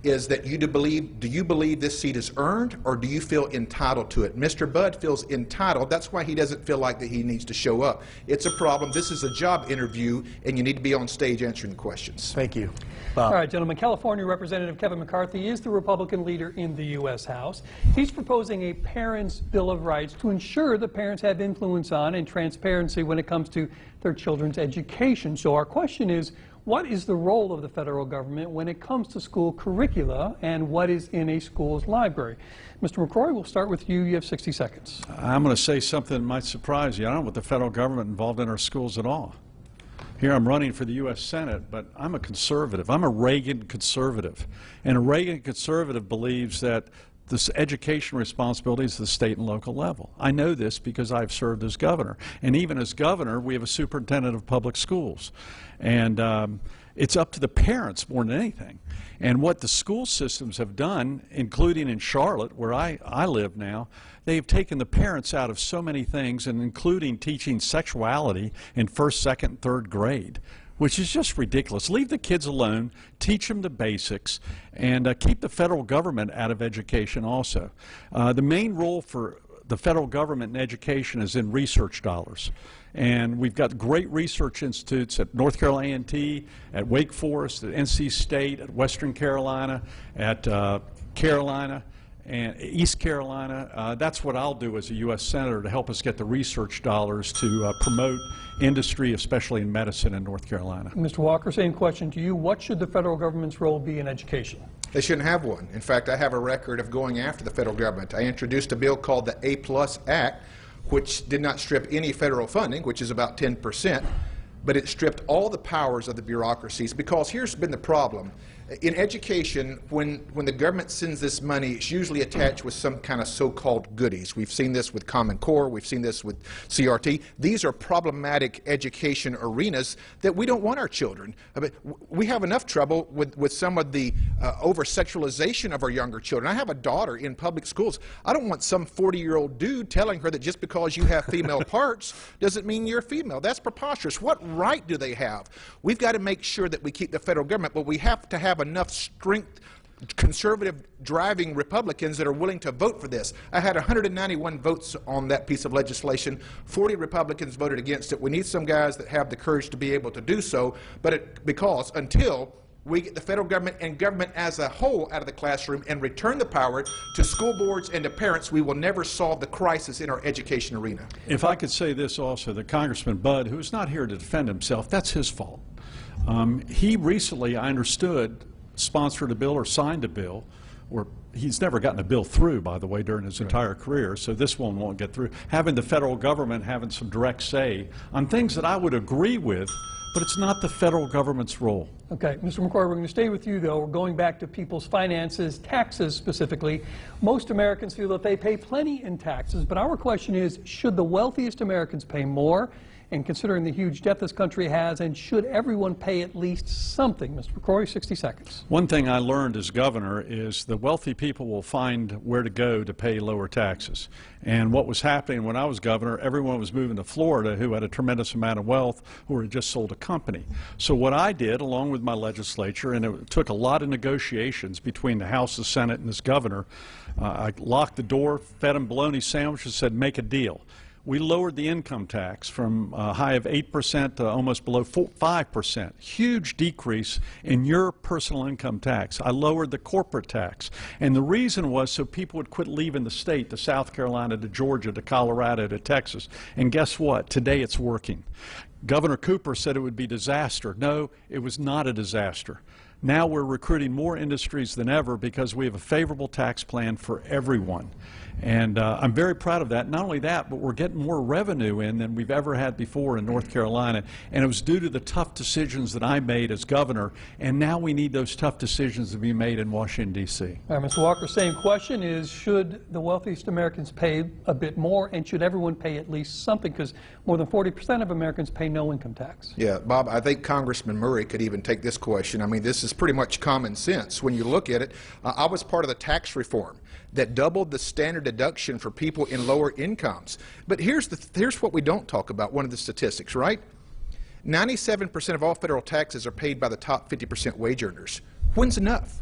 [SPEAKER 11] is that you do believe, do you believe this seat is earned, or do you feel entitled to it? Mister Budd feels entitled. That's why he doesn't feel like that he needs to show up. It's a problem. This is a job interview, and you need to be on stage answering the questions.
[SPEAKER 9] Thank you. Bob.
[SPEAKER 5] All right, gentlemen. California Representative Kevin McCarthy is the Republican leader in the U S House. He's proposing a Parents' Bill of Rights to ensure that parents have influence on and transparency when it comes to their children's education. So our question is, what is the role of the federal government when it comes to school curricula, and what is in a school's library? Mister McCrory, we'll start with you. You have sixty seconds.
[SPEAKER 10] I'm going to say something that might surprise you. I don't want the federal government involved in our schools at all. Here I'm running for the U S Senate, but I'm a conservative. I'm a Reagan conservative. And a Reagan conservative believes that this education responsibility is the state and local level. I know this because I've served as governor. And even as governor, we have a superintendent of public schools. And um, it's up to the parents more than anything. And what the school systems have done, including in Charlotte, where I, I live now, they've taken the parents out of so many things, and including teaching sexuality in first, second, third grade, which is just ridiculous. Leave the kids alone, teach them the basics, and uh, keep the federal government out of education also. Uh, the main role for the federal government in education is in research dollars. And we've got great research institutes at North Carolina A and T, at Wake Forest, at N C State, at Western Carolina, at uh, Carolina, and East Carolina. Uh, that's what I'll do as a U S Senator to help us get the research dollars to uh, promote industry, especially in medicine in North Carolina.
[SPEAKER 5] Mister Walker, same question to you. What should the federal government's role be in education?
[SPEAKER 11] They shouldn't have one. In fact, I have a record of going after the federal government. I introduced a bill called the A Plus Act, which did not strip any federal funding, which is about ten percent, but it stripped all the powers of the bureaucracies, because here's been the problem. In education, when, when the government sends this money, it's usually attached with some kind of so-called goodies. We've seen this with Common Core. We've seen this with C R T. These are problematic education arenas that we don't want our children. I mean, we have enough trouble with, with some of the uh, over-sexualization of our younger children. I have a daughter in public schools. I don't want some forty-year-old dude telling her that just because you have female parts doesn't mean you're female. That's preposterous. What right do they have? We've got to make sure that we keep the federal government, but we have to have enough strength, conservative driving Republicans that are willing to vote for this. I had one hundred ninety-one votes on that piece of legislation. forty Republicans voted against it. We need some guys that have the courage to be able to do so, but it, because until we get the federal government and government as a whole out of the classroom and return the power to school boards and to parents, we will never solve the crisis in our education arena.
[SPEAKER 10] If I could say this also, that Congressman Budd, who's not here to defend himself, that's his fault. Um, he recently, I understood, sponsored a bill or signed a bill, or he's never gotten a bill through, by the way, during his entire career, so this one won't get through. Having the federal government having some direct say on things that I would agree with, but it's not the federal government's role.
[SPEAKER 5] Okay, Mister McCrory, we're going to stay with you, though. We're going back to people's finances, taxes specifically. Most Americans feel that they pay plenty in taxes, but our question is, should the wealthiest Americans pay more? And considering the huge debt this country has, and should everyone pay at least something? Mister McCrory, sixty seconds.
[SPEAKER 10] One thing I learned as governor is the wealthy people will find where to go to pay lower taxes. And what was happening when I was governor, everyone was moving to Florida who had a tremendous amount of wealth or had just sold a company. So what I did, along with my legislature, and it took a lot of negotiations between the House, the Senate, and this governor, uh, I locked the door, fed him bologna sandwiches, said, make a deal. We lowered the income tax from a high of eight percent to almost below five percent. Huge decrease in your personal income tax. I lowered the corporate tax. And the reason was so people would quit leaving the state to South Carolina, to Georgia, to Colorado, to Texas. And guess what? Today it's working. Governor Cooper said it would be a disaster. No, it was not a disaster. Now we're recruiting more industries than ever because we have a favorable tax plan for everyone. And uh, I'm very proud of that. Not only that, but we're getting more revenue in than we've ever had before in North Carolina. And it was due to the tough decisions that I made as governor. And now we need those tough decisions to be made in Washington, D C
[SPEAKER 5] All right, Mister Walker, same question is, should the wealthiest Americans pay a bit more, and should everyone pay at least something? Because more than forty percent of Americans pay no income tax.
[SPEAKER 11] Yeah, Bob, I think Congressman Murray could even take this question. I mean, this is pretty much common sense. When you look at it, uh, I was part of the tax reform that doubled the standard deduction for people in lower incomes. But here's, the, here's what we don't talk about, one of the statistics, right? ninety-seven percent of all federal taxes are paid by the top fifty percent wage earners. When's enough?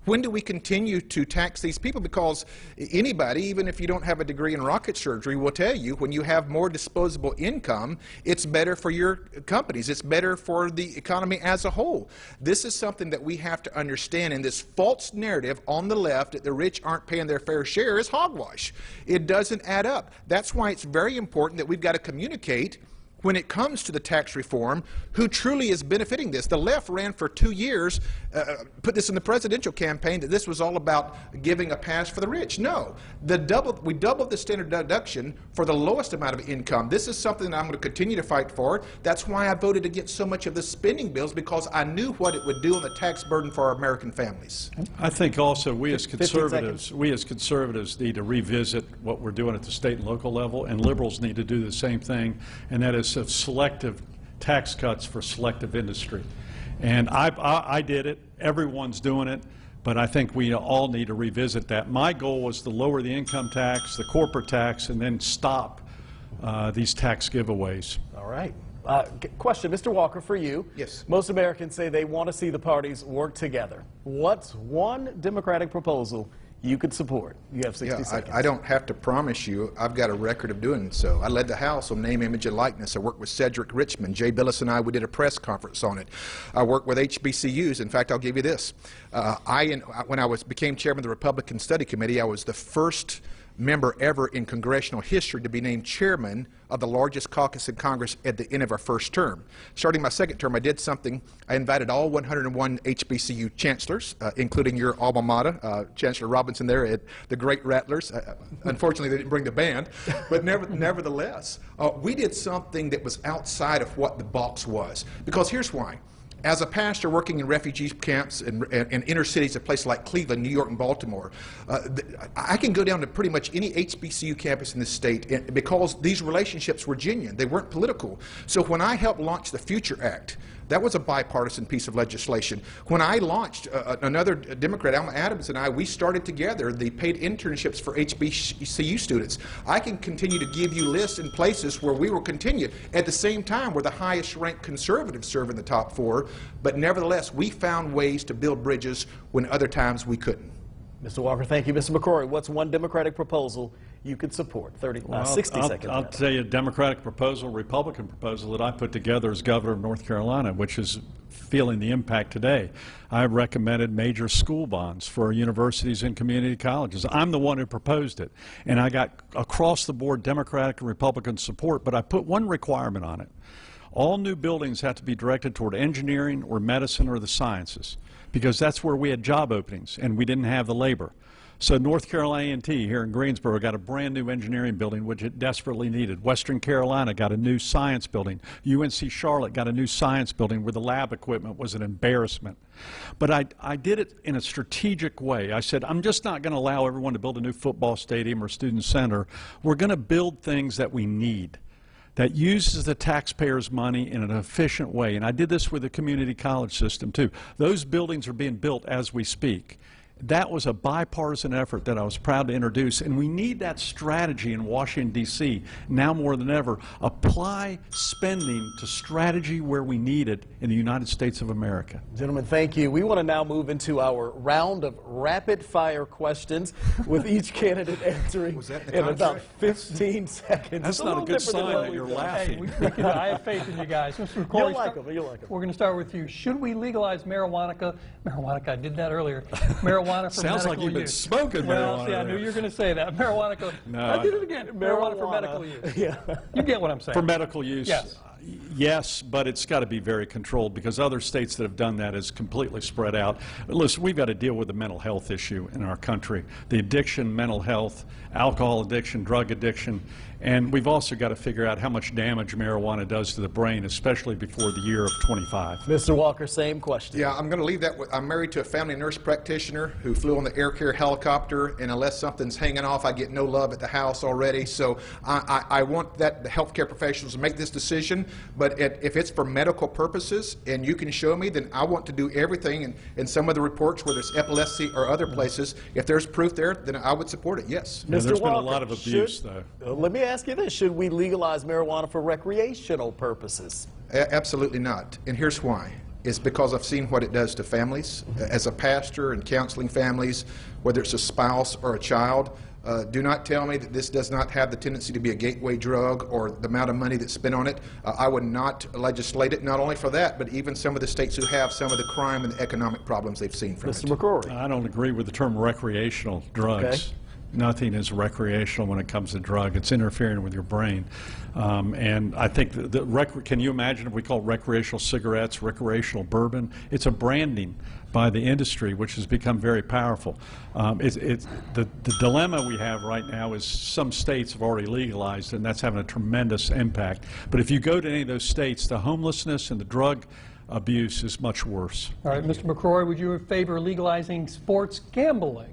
[SPEAKER 11] When do we continue to tax these people? Because anybody, even if you don't have a degree in rocket surgery, will tell you when you have more disposable income, it's better for your companies. It's better for the economy as a whole. This is something that we have to understand, and this false narrative on the left that the rich aren't paying their fair share is hogwash. It doesn't add up. That's why it's very important that we've got to communicate when it comes to the tax reform, who truly is benefiting this. The left ran for two years, uh, put this in the presidential campaign, that this was all about giving a pass for the rich. No. The double, we doubled the standard deduction for the lowest amount of income. This is something that I'm going to continue to fight for. That's why I voted against so much of the spending bills, because I knew what it would do on the tax burden for our American families.
[SPEAKER 10] I think also we as conservatives, we as conservatives need to revisit what we're doing at the state and local level, and liberals need to do the same thing, and that is of selective tax cuts for selective industry. And I, I, I did it. Everyone's doing it. But I think we all need to revisit that. My goal was to lower the income tax, the corporate tax, and then stop uh, these tax giveaways.
[SPEAKER 9] All right. Uh, question, Mister Walker, for you.
[SPEAKER 11] Yes.
[SPEAKER 9] Most Americans say they want to see the parties work together. What's one Democratic proposal you could support? You have sixty
[SPEAKER 11] yeah,
[SPEAKER 9] seconds.
[SPEAKER 11] I, I don't have to promise you. I've got a record of doing so. I led the House on name, image, and likeness. I worked with Cedric Richmond. Jay Billis and I, we did a press conference on it. I worked with H B C Us. In fact, I'll give you this. Uh, I, when I was became chairman of the Republican Study Committee, I was the first member ever in congressional history to be named chairman of the largest caucus in Congress at the end of our first term. Starting my second term, I did something. I invited all one hundred and one H B C U chancellors, uh, including your alma mater, uh, Chancellor Robinson there at the Great Rattlers. Uh, unfortunately, they didn't bring the band, but never, nevertheless, uh, we did something that was outside of what the box was. Because here's why. As a pastor working in refugee camps in, in, in inner cities, a place like Cleveland, New York, and Baltimore, uh, I can go down to pretty much any H B C U campus in the state, and, because these relationships were genuine. They weren't political. So when I helped launch the Future Act, that was a bipartisan piece of legislation. When I launched, uh, another Democrat, Alma Adams, and I, we started together the paid internships for H B C U students. I can continue to give you lists in places where we will continue. At the same time, we're the highest ranked conservatives serve in the top four, but nevertheless, we found ways to build bridges when other times we couldn't.
[SPEAKER 9] Mister Walker, thank you. Mister McCrory, what's one Democratic proposal you could support? thirty,
[SPEAKER 10] well,
[SPEAKER 9] uh, sixty
[SPEAKER 10] I'll,
[SPEAKER 9] seconds.
[SPEAKER 10] I'll tell you a Democratic proposal, Republican proposal that I put together as governor of North Carolina, which is feeling the impact today. I recommended major school bonds for universities and community colleges. I'm the one who proposed it, and I got across the board Democratic and Republican support, but I put one requirement on it. All new buildings have to be directed toward engineering or medicine or the sciences, because that's where we had job openings and we didn't have the labor. So North Carolina A and T here in Greensboro got a brand new engineering building, which it desperately needed. Western Carolina got a new science building. U N C Charlotte got a new science building where the lab equipment was an embarrassment. But I, I did it in a strategic way. I said, I'm just not going to allow everyone to build a new football stadium or student center. We're going to build things that we need, that uses the taxpayers' money in an efficient way. And I did this with the community college system, too. Those buildings are being built as we speak. That was a bipartisan effort that I was proud to introduce, and we need that strategy in Washington, D C now more than ever. Apply spending to strategy where we need it in the United States of America.
[SPEAKER 9] Gentlemen, thank you. We want to now move into our round of rapid-fire questions with each candidate answering in about fifteen seconds.
[SPEAKER 10] That's not a good sign that you're laughing.
[SPEAKER 5] Hey, we, we can, I have faith in you guys. Mister McCrory,
[SPEAKER 9] You'll like them. You'll like them.
[SPEAKER 5] We're going to start with you. Should we legalize marijuana? Marijuana, I did that earlier. Marijuana for
[SPEAKER 10] Sounds
[SPEAKER 5] medical
[SPEAKER 10] like you've been
[SPEAKER 5] use.
[SPEAKER 10] smoking
[SPEAKER 5] well,
[SPEAKER 10] marijuana.
[SPEAKER 5] See, I knew you were going to say that. Marijuana.
[SPEAKER 10] No,
[SPEAKER 5] I did it again. Marijuana, marijuana for medical use. Yeah. You get what I'm saying.
[SPEAKER 10] For medical use.
[SPEAKER 5] Yes.
[SPEAKER 10] Yes, but it's got to be very controlled, because other states that have done that is completely spread out. Listen, we've got to deal with the mental health issue in our country, the addiction, mental health, alcohol addiction, drug addiction, and we've also got to figure out how much damage marijuana does to the brain, especially before the year of twenty-five.
[SPEAKER 9] Mister Walker, same question.
[SPEAKER 11] Yeah, I'm going to leave that with, I'm married to a family nurse practitioner who flew on the Air Care helicopter, and unless something's hanging off, I get no love at the house already. So I, I, I want that the healthcare professionals to make this decision, but it, if it's for medical purposes and you can show me, then I want to do everything. And in some of the reports, whether it's epilepsy or other places, if there's proof there, then I would support it, yes.
[SPEAKER 10] Yeah,
[SPEAKER 9] Mister
[SPEAKER 10] there's
[SPEAKER 9] Walker,
[SPEAKER 10] been a lot of abuse,
[SPEAKER 9] should,
[SPEAKER 10] though.
[SPEAKER 9] Uh, let me ask you this. Should we legalize marijuana for recreational purposes?
[SPEAKER 11] A absolutely not. And here's why. is because I've seen what it does to families. As a pastor and counseling families, whether it's a spouse or a child, uh, do not tell me that this does not have the tendency to be a gateway drug or the amount of money that's spent on it. Uh, I would not legislate it, not only for that, but even some of the states who have some of the crime and the economic problems they've seen from
[SPEAKER 9] Mister
[SPEAKER 11] it.
[SPEAKER 9] McCrory.
[SPEAKER 10] I don't agree with the term recreational drugs.
[SPEAKER 9] Okay.
[SPEAKER 10] Nothing is recreational when it comes to drug. It's interfering with your brain. Um, and I think the, the rec can you imagine if we call recreational cigarettes recreational bourbon? It's a branding by the industry, which has become very powerful. Um, it's, it's, the, the dilemma we have right now is some states have already legalized, and that's having a tremendous impact. But if you go to any of those states, the homelessness and the drug abuse is much worse.
[SPEAKER 5] All right, Mister McCrory, would you favor legalizing sports gambling?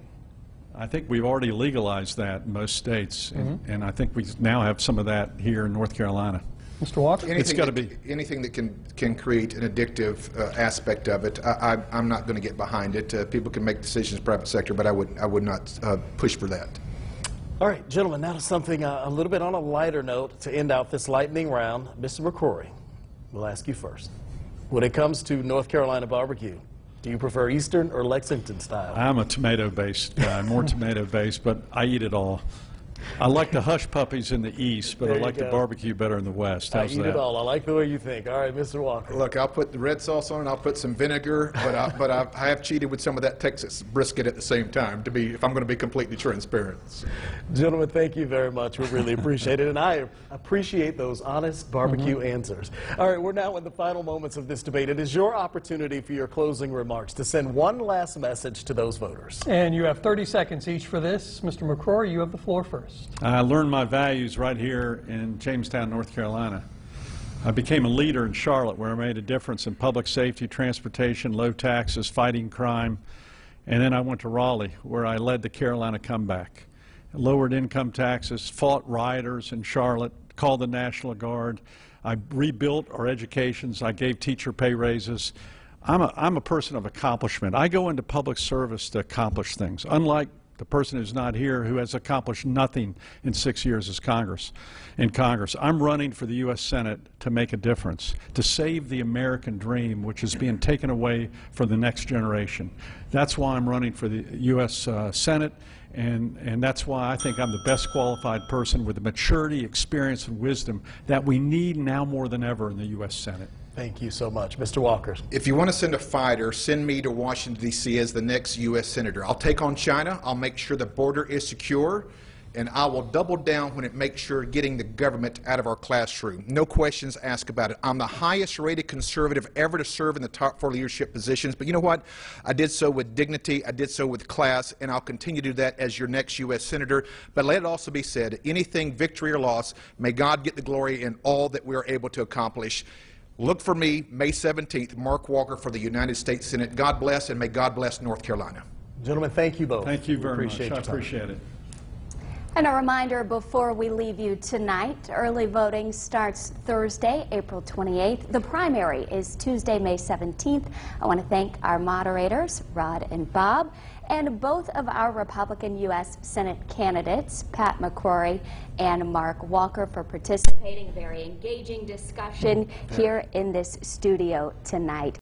[SPEAKER 10] I think we've already legalized that in most states, and,
[SPEAKER 5] Mm-hmm.
[SPEAKER 10] and I think we now have some of that here in North Carolina.
[SPEAKER 5] Mister Walker?
[SPEAKER 11] Anything
[SPEAKER 10] It's got to
[SPEAKER 11] that-
[SPEAKER 10] be.
[SPEAKER 11] Anything that can, can create an addictive uh, aspect of it, I, I, I'm not going to get behind it. Uh, people can make decisions in the private sector, but I would, I would not uh, push for that.
[SPEAKER 9] All right, gentlemen, now to something uh, a little bit on a lighter note to end out this lightning round. Mister McCrory, we'll ask you first. When it comes to North Carolina barbecue, do you prefer Eastern or Lexington style?
[SPEAKER 10] I'm a tomato-based guy, more tomato-based, but I eat it all. I like the hush puppies in the East, but
[SPEAKER 9] There
[SPEAKER 10] I
[SPEAKER 9] you
[SPEAKER 10] like the
[SPEAKER 9] go.
[SPEAKER 10] barbecue better in the West.
[SPEAKER 9] I
[SPEAKER 10] How's
[SPEAKER 9] eat
[SPEAKER 10] that?
[SPEAKER 9] it all. I like the way you think. All right, Mister Walker.
[SPEAKER 11] Look, I'll put the red sauce on it. I'll put some vinegar, but I, but I, I have cheated with some of that Texas brisket at the same time. To be, if I'm going to be completely transparent.
[SPEAKER 9] Gentlemen, thank you very much. We really appreciate it, and I appreciate those honest barbecue
[SPEAKER 5] Mm-hmm.
[SPEAKER 9] answers. All right, we're now in the final moments of this debate. It is your opportunity for your closing remarks to send one last message to those voters.
[SPEAKER 5] And you have thirty seconds each for this. Mister McCrory, you have the floor first.
[SPEAKER 10] I learned my values right here in Jamestown, North Carolina. I became a leader in Charlotte, where I made a difference in public safety, transportation, low taxes, fighting crime. And then I went to Raleigh, where I led the Carolina comeback. Lowered income taxes, fought rioters in Charlotte, called the National Guard. I rebuilt our educations. I gave teacher pay raises. I'm a, I'm a person of accomplishment. I go into public service to accomplish things, unlike the person who's not here who has accomplished nothing in six years as Congress. In Congress, I'm running for the U S Senate to make a difference, to save the American dream, which is being taken away from the next generation. That's why I'm running for the U S Uh, Senate, and, and that's why I think I'm the best qualified person with the maturity, experience, and wisdom that we need now more than ever in the U S Senate.
[SPEAKER 9] Thank you so much. Mister Walker.
[SPEAKER 11] If you want to send a fighter, send me to Washington, D C as the next U S Senator. I'll take on China. I'll make sure the border is secure. And I will double down when it makes sure getting the government out of our classroom. No questions asked about it. I'm the highest rated conservative ever to serve in the top four leadership positions. But you know what? I did so with dignity. I did so with class. And I'll continue to do that as your next U S Senator. But let it also be said, anything, victory or loss, may God get the glory in all that we are able to accomplish. Look for me, May seventeenth, Mark Walker for the United States Senate. God bless, and may God bless North Carolina.
[SPEAKER 9] Gentlemen, thank you both.
[SPEAKER 10] Thank you very
[SPEAKER 9] Appreciate
[SPEAKER 10] much. I
[SPEAKER 9] your time.
[SPEAKER 10] appreciate it.
[SPEAKER 7] And a reminder before we leave you tonight, early voting starts Thursday, April twenty-eighth. The primary is Tuesday, May seventeenth. I want to thank our moderators, Rod and Bob, and both of our Republican U S Senate candidates, Pat McCrory and Mark Walker, for participating. A very engaging discussion here in this studio tonight.